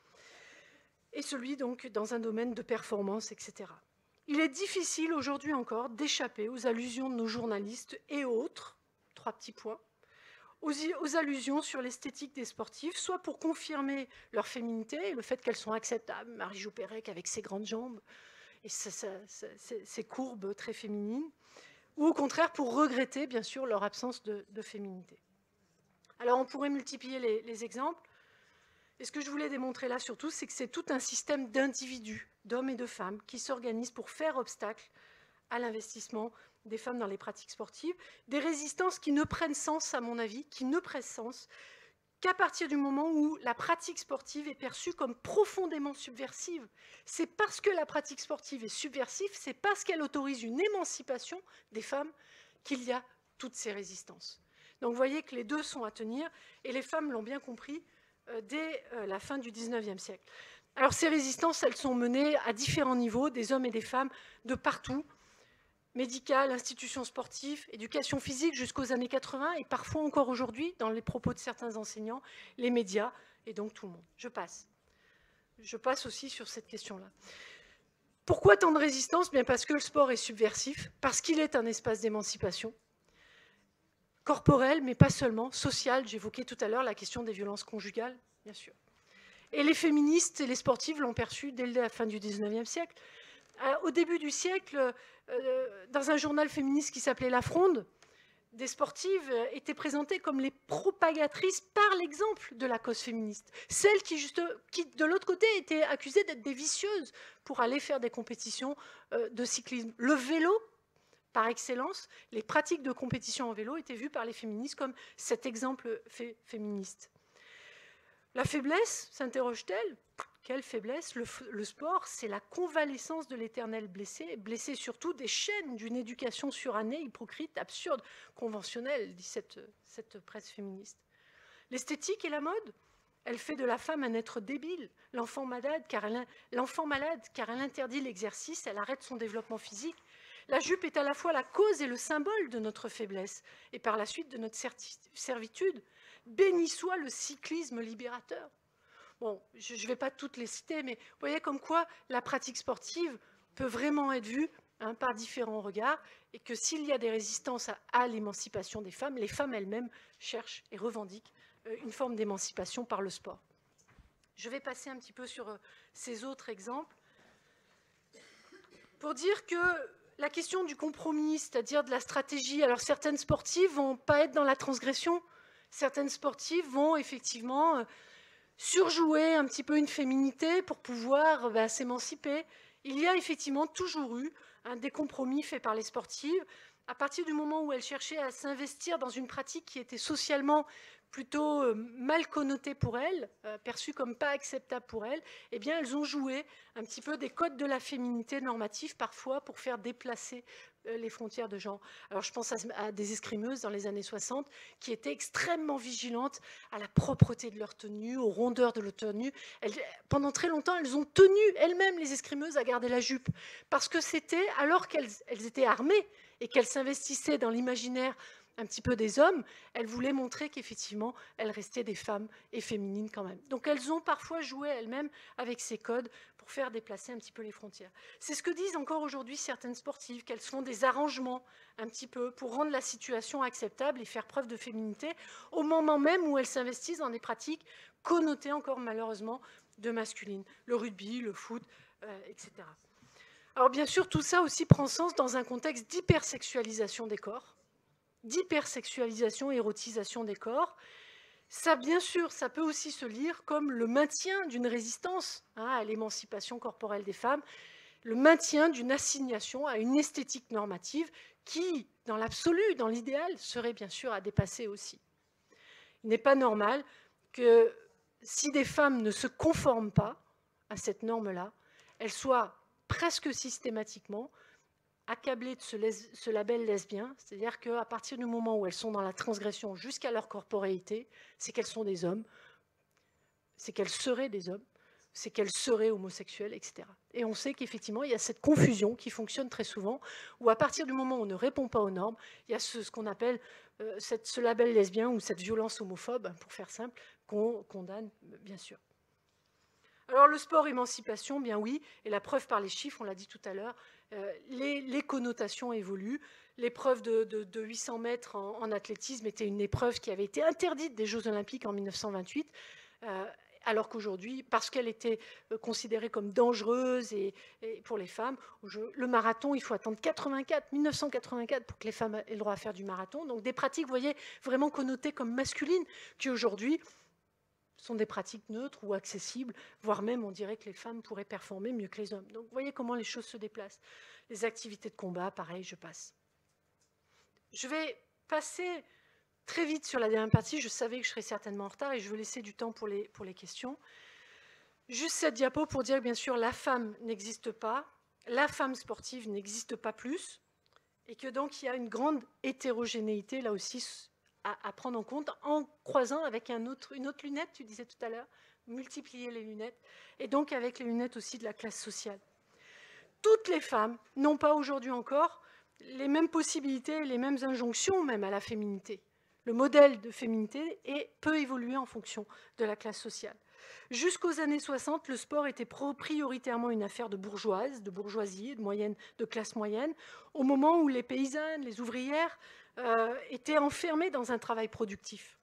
Et celui donc dans un domaine de performance, et cetera. Il est difficile aujourd'hui encore d'échapper aux allusions de nos journalistes et autres, trois petits points, aux, aux allusions sur l'esthétique des sportifs, soit pour confirmer leur féminité et le fait qu'elles sont acceptables, Marie-Jo Pérec avec ses grandes jambes et ses, ses, ses, ses courbes très féminines, ou au contraire pour regretter bien sûr leur absence de, de féminité. Alors on pourrait multiplier les, les exemples, et ce que je voulais démontrer là surtout, c'est que c'est tout un système d'individus, d'hommes et de femmes, qui s'organisent pour faire obstacle à l'investissement des femmes dans les pratiques sportives, des résistances qui ne prennent sens, à mon avis, qui ne prennent sens qu'à partir du moment où la pratique sportive est perçue comme profondément subversive. C'est parce que la pratique sportive est subversive, c'est parce qu'elle autorise une émancipation des femmes qu'il y a toutes ces résistances. Donc vous voyez que les deux sont à tenir, et les femmes l'ont bien compris euh, dès euh, la fin du dix-neuvième siècle. Alors ces résistances, elles sont menées à différents niveaux, des hommes et des femmes de partout, médicales, institutions sportives, éducation physique jusqu'aux années quatre-vingts, et parfois encore aujourd'hui, dans les propos de certains enseignants, les médias, et donc tout le monde. Je passe. Je passe aussi sur cette question-là. Pourquoi tant de résistance? Bien parce que le sport est subversif, parce qu'il est un espace d'émancipation, corporelle, mais pas seulement, sociale. J'évoquais tout à l'heure la question des violences conjugales, bien sûr. Et les féministes et les sportives l'ont perçu dès la fin du dix-neuvième siècle. Au début du siècle, dans un journal féministe qui s'appelait La Fronde, des sportives étaient présentées comme les propagatrices par l'exemple de la cause féministe. Celles qui, juste, qui de l'autre côté, étaient accusées d'être des vicieuses pour aller faire des compétitions de cyclisme. Le vélo, par excellence, les pratiques de compétition en vélo étaient vues par les féministes comme cet exemple fé féministe. La faiblesse, s'interroge-t-elle? Quelle faiblesse? Le, le sport, c'est la convalescence de l'éternel blessé, blessé surtout des chaînes d'une éducation surannée, hypocrite, absurde, conventionnelle, dit cette, cette presse féministe. L'esthétique et la mode, elle fait de la femme un être débile, l'enfant malade, car elle, l'enfant malade, car elle interdit l'exercice, elle arrête son développement physique. La jupe est à la fois la cause et le symbole de notre faiblesse, et par la suite de notre servitude. Béni soit le cyclisme libérateur. Bon, je ne vais pas toutes les citer, mais vous voyez comme quoi la pratique sportive peut vraiment être vue hein, par différents regards, et que s'il y a des résistances à, à l'émancipation des femmes, les femmes elles-mêmes cherchent et revendiquent euh, une forme d'émancipation par le sport. Je vais passer un petit peu sur euh, ces autres exemples pour dire que la question du compromis, c'est-à-dire de la stratégie, alors certaines sportives ne vont pas être dans la transgression, certaines sportives vont effectivement euh, surjouer un petit peu une féminité pour pouvoir bah, s'émanciper. Il y a effectivement toujours eu hein, des compromis faits par les sportives. À partir du moment où elles cherchaient à s'investir dans une pratique qui était socialement plutôt euh, mal connotée pour elles, euh, perçue comme pas acceptable pour elles, eh bien elles ont joué un petit peu des codes de la féminité normative parfois pour faire déplacer euh, les frontières de genre. Alors je pense à, à des escrimeuses dans les années soixante qui étaient extrêmement vigilantes à la propreté de leur tenue, aux rondeurs de leur tenue. Elles, pendant très longtemps, elles ont tenu elles-mêmes, les escrimeuses, à garder la jupe parce que c'était, alors qu'elles elles étaient armées et qu'elles s'investissaient dans l'imaginaire un petit peu des hommes, elles voulaient montrer qu'effectivement, elles restaient des femmes et féminines quand même. Donc elles ont parfois joué elles-mêmes avec ces codes pour faire déplacer un petit peu les frontières. C'est ce que disent encore aujourd'hui certaines sportives, qu'elles font des arrangements un petit peu pour rendre la situation acceptable et faire preuve de féminité au moment même où elles s'investissent dans des pratiques connotées encore malheureusement de masculines. Le rugby, le foot, euh, et cetera. Alors bien sûr, tout ça aussi prend sens dans un contexte d'hypersexualisation des corps, d'hypersexualisation, érotisation des corps. Ça, bien sûr, ça peut aussi se lire comme le maintien d'une résistance hein, à l'émancipation corporelle des femmes, le maintien d'une assignation à une esthétique normative qui, dans l'absolu, dans l'idéal, serait bien sûr à dépasser aussi. Il n'est pas normal que si des femmes ne se conforment pas à cette norme-là, elles soient presque systématiquement accablées de ce, ce label lesbien, c'est-à-dire qu'à partir du moment où elles sont dans la transgression jusqu'à leur corporéité, c'est qu'elles sont des hommes, c'est qu'elles seraient des hommes, c'est qu'elles seraient homosexuelles, et cetera. Et on sait qu'effectivement, il y a cette confusion qui fonctionne très souvent, où à partir du moment où on ne répond pas aux normes, il y a ce, ce qu'on appelle euh, cette, ce label lesbien ou cette violence homophobe, pour faire simple, qu'on condamne, bien sûr. Alors le sport émancipation, bien oui, et la preuve par les chiffres, on l'a dit tout à l'heure, euh, les, les connotations évoluent. L'épreuve de, de, de huit cents mètres en, en athlétisme était une épreuve qui avait été interdite des Jeux Olympiques en mille neuf cent vingt-huit, euh, alors qu'aujourd'hui, parce qu'elle était considérée comme dangereuse et, et pour les femmes, le marathon, il faut attendre quatre-vingt-quatre, mille neuf cent quatre-vingt-quatre pour que les femmes aient le droit à faire du marathon. Donc des pratiques, vous voyez, vraiment connotées comme masculines, qui aujourd'hui sont des pratiques neutres ou accessibles, voire même on dirait que les femmes pourraient performer mieux que les hommes. Donc vous voyez comment les choses se déplacent. Les activités de combat, pareil, je passe. Je vais passer très vite sur la dernière partie, je savais que je serais certainement en retard et je veux laisser du temps pour les, pour les questions. Juste cette diapo pour dire que bien sûr la femme n'existe pas, la femme sportive n'existe pas plus, et que donc il y a une grande hétérogénéité là aussi à, à prendre en compte en croisant avec un autre, une autre lunette, tu disais tout à l'heure, multiplier les lunettes, et donc avec les lunettes aussi de la classe sociale. Toutes les femmes n'ont pas aujourd'hui encore les mêmes possibilités, les mêmes injonctions même à la féminité. Le modèle de féminité est, peut évoluer en fonction de la classe sociale. Jusqu'aux années soixante, le sport était prioritairement une affaire de bourgeoises, de bourgeoisie, de, moyenne, de classe moyenne, au moment où les paysannes, les ouvrières euh, étaient enfermées dans un travail productif.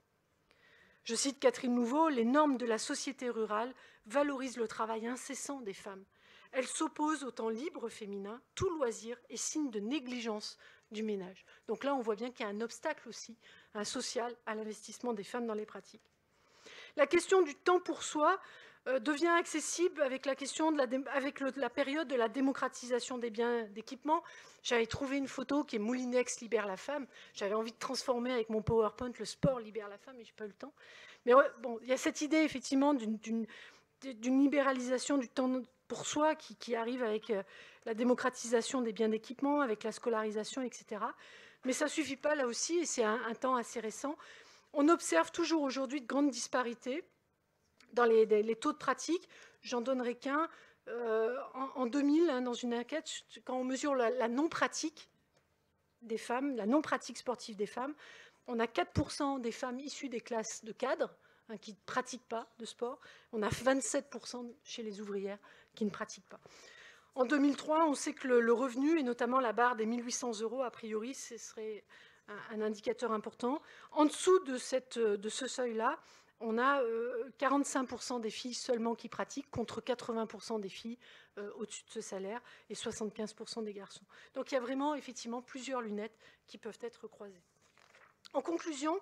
Je cite Catherine Louveau, « Les normes de la société rurale valorisent le travail incessant des femmes. Elles s'opposent au temps libre féminin, tout loisir est signe de négligence du ménage. » Donc là, on voit bien qu'il y a un obstacle aussi, un social, à l'investissement des femmes dans les pratiques. La question du temps pour soi euh, devient accessible avec la, question de la, avec le, la période de la démocratisation des biens d'équipement. J'avais trouvé une photo qui est Moulinex libère la femme. J'avais envie de transformer avec mon PowerPoint le sport libère la femme, mais je n'ai pas eu le temps. Mais ouais, bon, il y a cette idée effectivement d'une libéralisation du temps pour soi qui, qui arrive avec euh, la démocratisation des biens d'équipement, avec la scolarisation, et cetera. Mais ça ne suffit pas là aussi, et c'est un, un temps assez récent. On observe toujours aujourd'hui de grandes disparités dans les, les taux de pratique. J'en donnerai qu'un. Euh, en, en deux mille, hein, dans une enquête, quand on mesure la, la non-pratique des femmes, la non-pratique sportive des femmes, on a quatre pour cent des femmes issues des classes de cadres hein, qui ne pratiquent pas de sport. On a vingt-sept pour cent chez les ouvrières qui ne pratiquent pas. En deux mille trois, on sait que le, le revenu, et notamment la barre des mille huit cents euros, a priori, ce serait un, un indicateur important. En dessous de, cette, de ce seuil-là, on a euh, quarante-cinq pour cent des filles seulement qui pratiquent, contre quatre-vingts pour cent des filles euh, au-dessus de ce salaire, et soixante-quinze pour cent des garçons. Donc il y a vraiment, effectivement, plusieurs lunettes qui peuvent être croisées. En conclusion,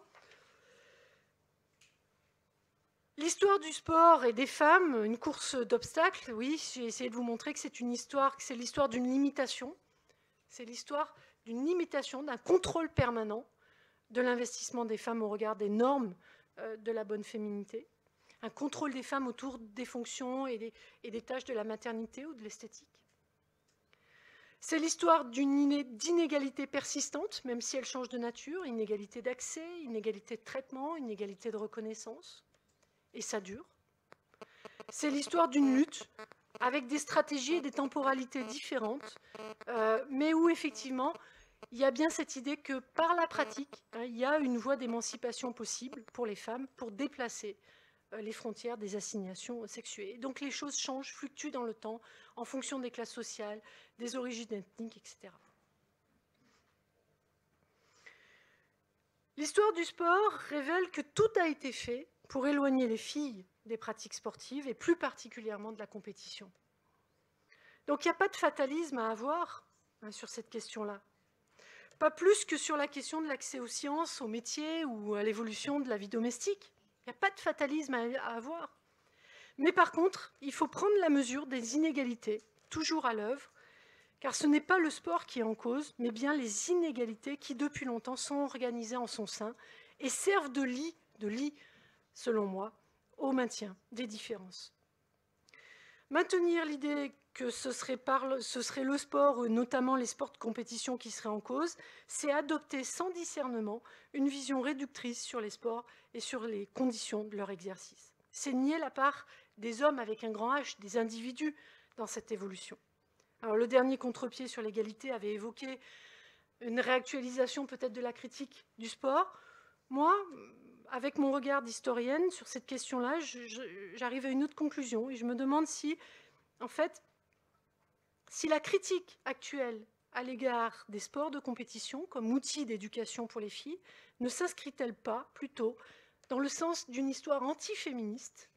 l'histoire du sport et des femmes, une course d'obstacles, oui, j'ai essayé de vous montrer que c'est une histoire, que c'est l'histoire d'une limitation, c'est l'histoire d'une limitation, d'un contrôle permanent de l'investissement des femmes au regard des normes euh, de la bonne féminité, un contrôle des femmes autour des fonctions et des, et des tâches de la maternité ou de l'esthétique. C'est l'histoire d'une d'inégalité persistante, même si elle change de nature, inégalité d'accès, inégalité de traitement, inégalité de reconnaissance. Et ça dure. C'est l'histoire d'une lutte avec des stratégies et des temporalités différentes, euh, mais où effectivement, il y a bien cette idée que par la pratique, hein, il y a une voie d'émancipation possible pour les femmes pour déplacer euh, les frontières des assignations sexuées. Et donc les choses changent, fluctuent dans le temps, en fonction des classes sociales, des origines ethniques, et cetera. L'histoire du sport révèle que tout a été fait pour éloigner les filles des pratiques sportives et plus particulièrement de la compétition. Donc il n'y a pas de fatalisme à avoir hein, sur cette question-là. Pas plus que sur la question de l'accès aux sciences, aux métiers ou à l'évolution de la vie domestique. Il n'y a pas de fatalisme à, à avoir. Mais par contre, il faut prendre la mesure des inégalités, toujours à l'œuvre, car ce n'est pas le sport qui est en cause, mais bien les inégalités qui, depuis longtemps, sont organisées en son sein et servent de lit, de lit, selon moi, au maintien des différences. Maintenir l'idée que ce serait, par, ce serait le sport, notamment les sports de compétition qui seraient en cause, c'est adopter sans discernement une vision réductrice sur les sports et sur les conditions de leur exercice. C'est nier la part des hommes avec un grand H, des individus dans cette évolution. Alors, le dernier contre-pied sur l'égalité avait évoqué une réactualisation peut-être de la critique du sport. Moi, avec mon regard d'historienne sur cette question-là, j'arrive à une autre conclusion et je me demande si, en fait, si la critique actuelle à l'égard des sports de compétition comme outil d'éducation pour les filles ne s'inscrit-elle pas plutôt dans le sens d'une histoire anti-féministe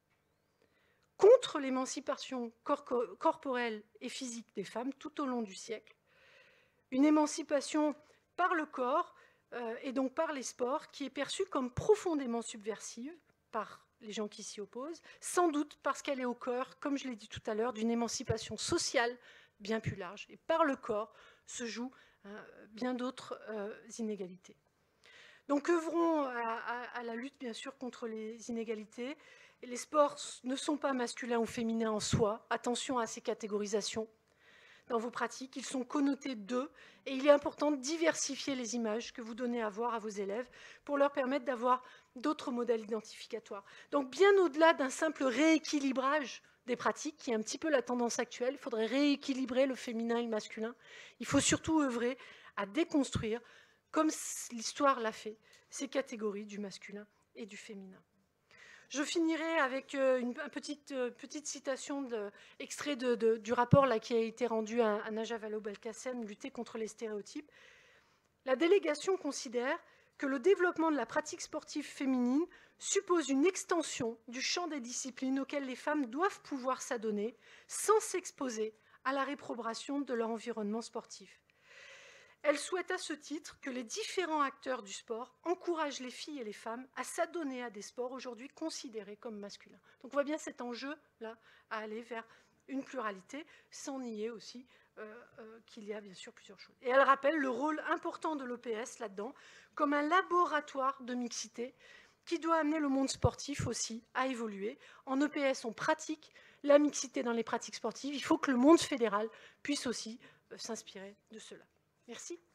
contre l'émancipation corporelle et physique des femmes tout au long du siècle, une émancipation par le corps euh, et donc par les sports qui est perçue comme profondément subversive par les gens qui s'y opposent, sans doute parce qu'elle est au cœur, comme je l'ai dit tout à l'heure, d'une émancipation sociale bien plus large. Et par le corps se jouent euh, bien d'autres euh, inégalités. Donc œuvrons à, à, à la lutte, bien sûr, contre les inégalités. Et les sports ne sont pas masculins ou féminins en soi. Attention à ces catégorisations dans vos pratiques. Ils sont connotés d'eux. Et il est important de diversifier les images que vous donnez à voir à vos élèves pour leur permettre d'avoir d'autres modèles identificatoires. Donc bien au-delà d'un simple rééquilibrage des pratiques, qui est un petit peu la tendance actuelle, il faudrait rééquilibrer le féminin et le masculin. Il faut surtout œuvrer à déconstruire, comme l'histoire l'a fait, ces catégories du masculin et du féminin. Je finirai avec une petite, petite citation de, extrait de, de, du rapport là, qui a été rendu à, à Najat Vallaud-Belkacem, Lutter contre les stéréotypes. La délégation considère que le développement de la pratique sportive féminine suppose une extension du champ des disciplines auxquelles les femmes doivent pouvoir s'adonner sans s'exposer à la réprobation de leur environnement sportif. Elle souhaite à ce titre que les différents acteurs du sport encouragent les filles et les femmes à s'adonner à des sports aujourd'hui considérés comme masculins. Donc on voit bien cet enjeu-là à aller vers une pluralité, sans nier aussi euh, euh, qu'il y a bien sûr plusieurs choses. Et elle rappelle le rôle important de l'O P S là-dedans, comme un laboratoire de mixité qui doit amener le monde sportif aussi à évoluer. En E P S, on pratique la mixité dans les pratiques sportives. Il faut que le monde fédéral puisse aussi euh, s'inspirer de cela. Merci.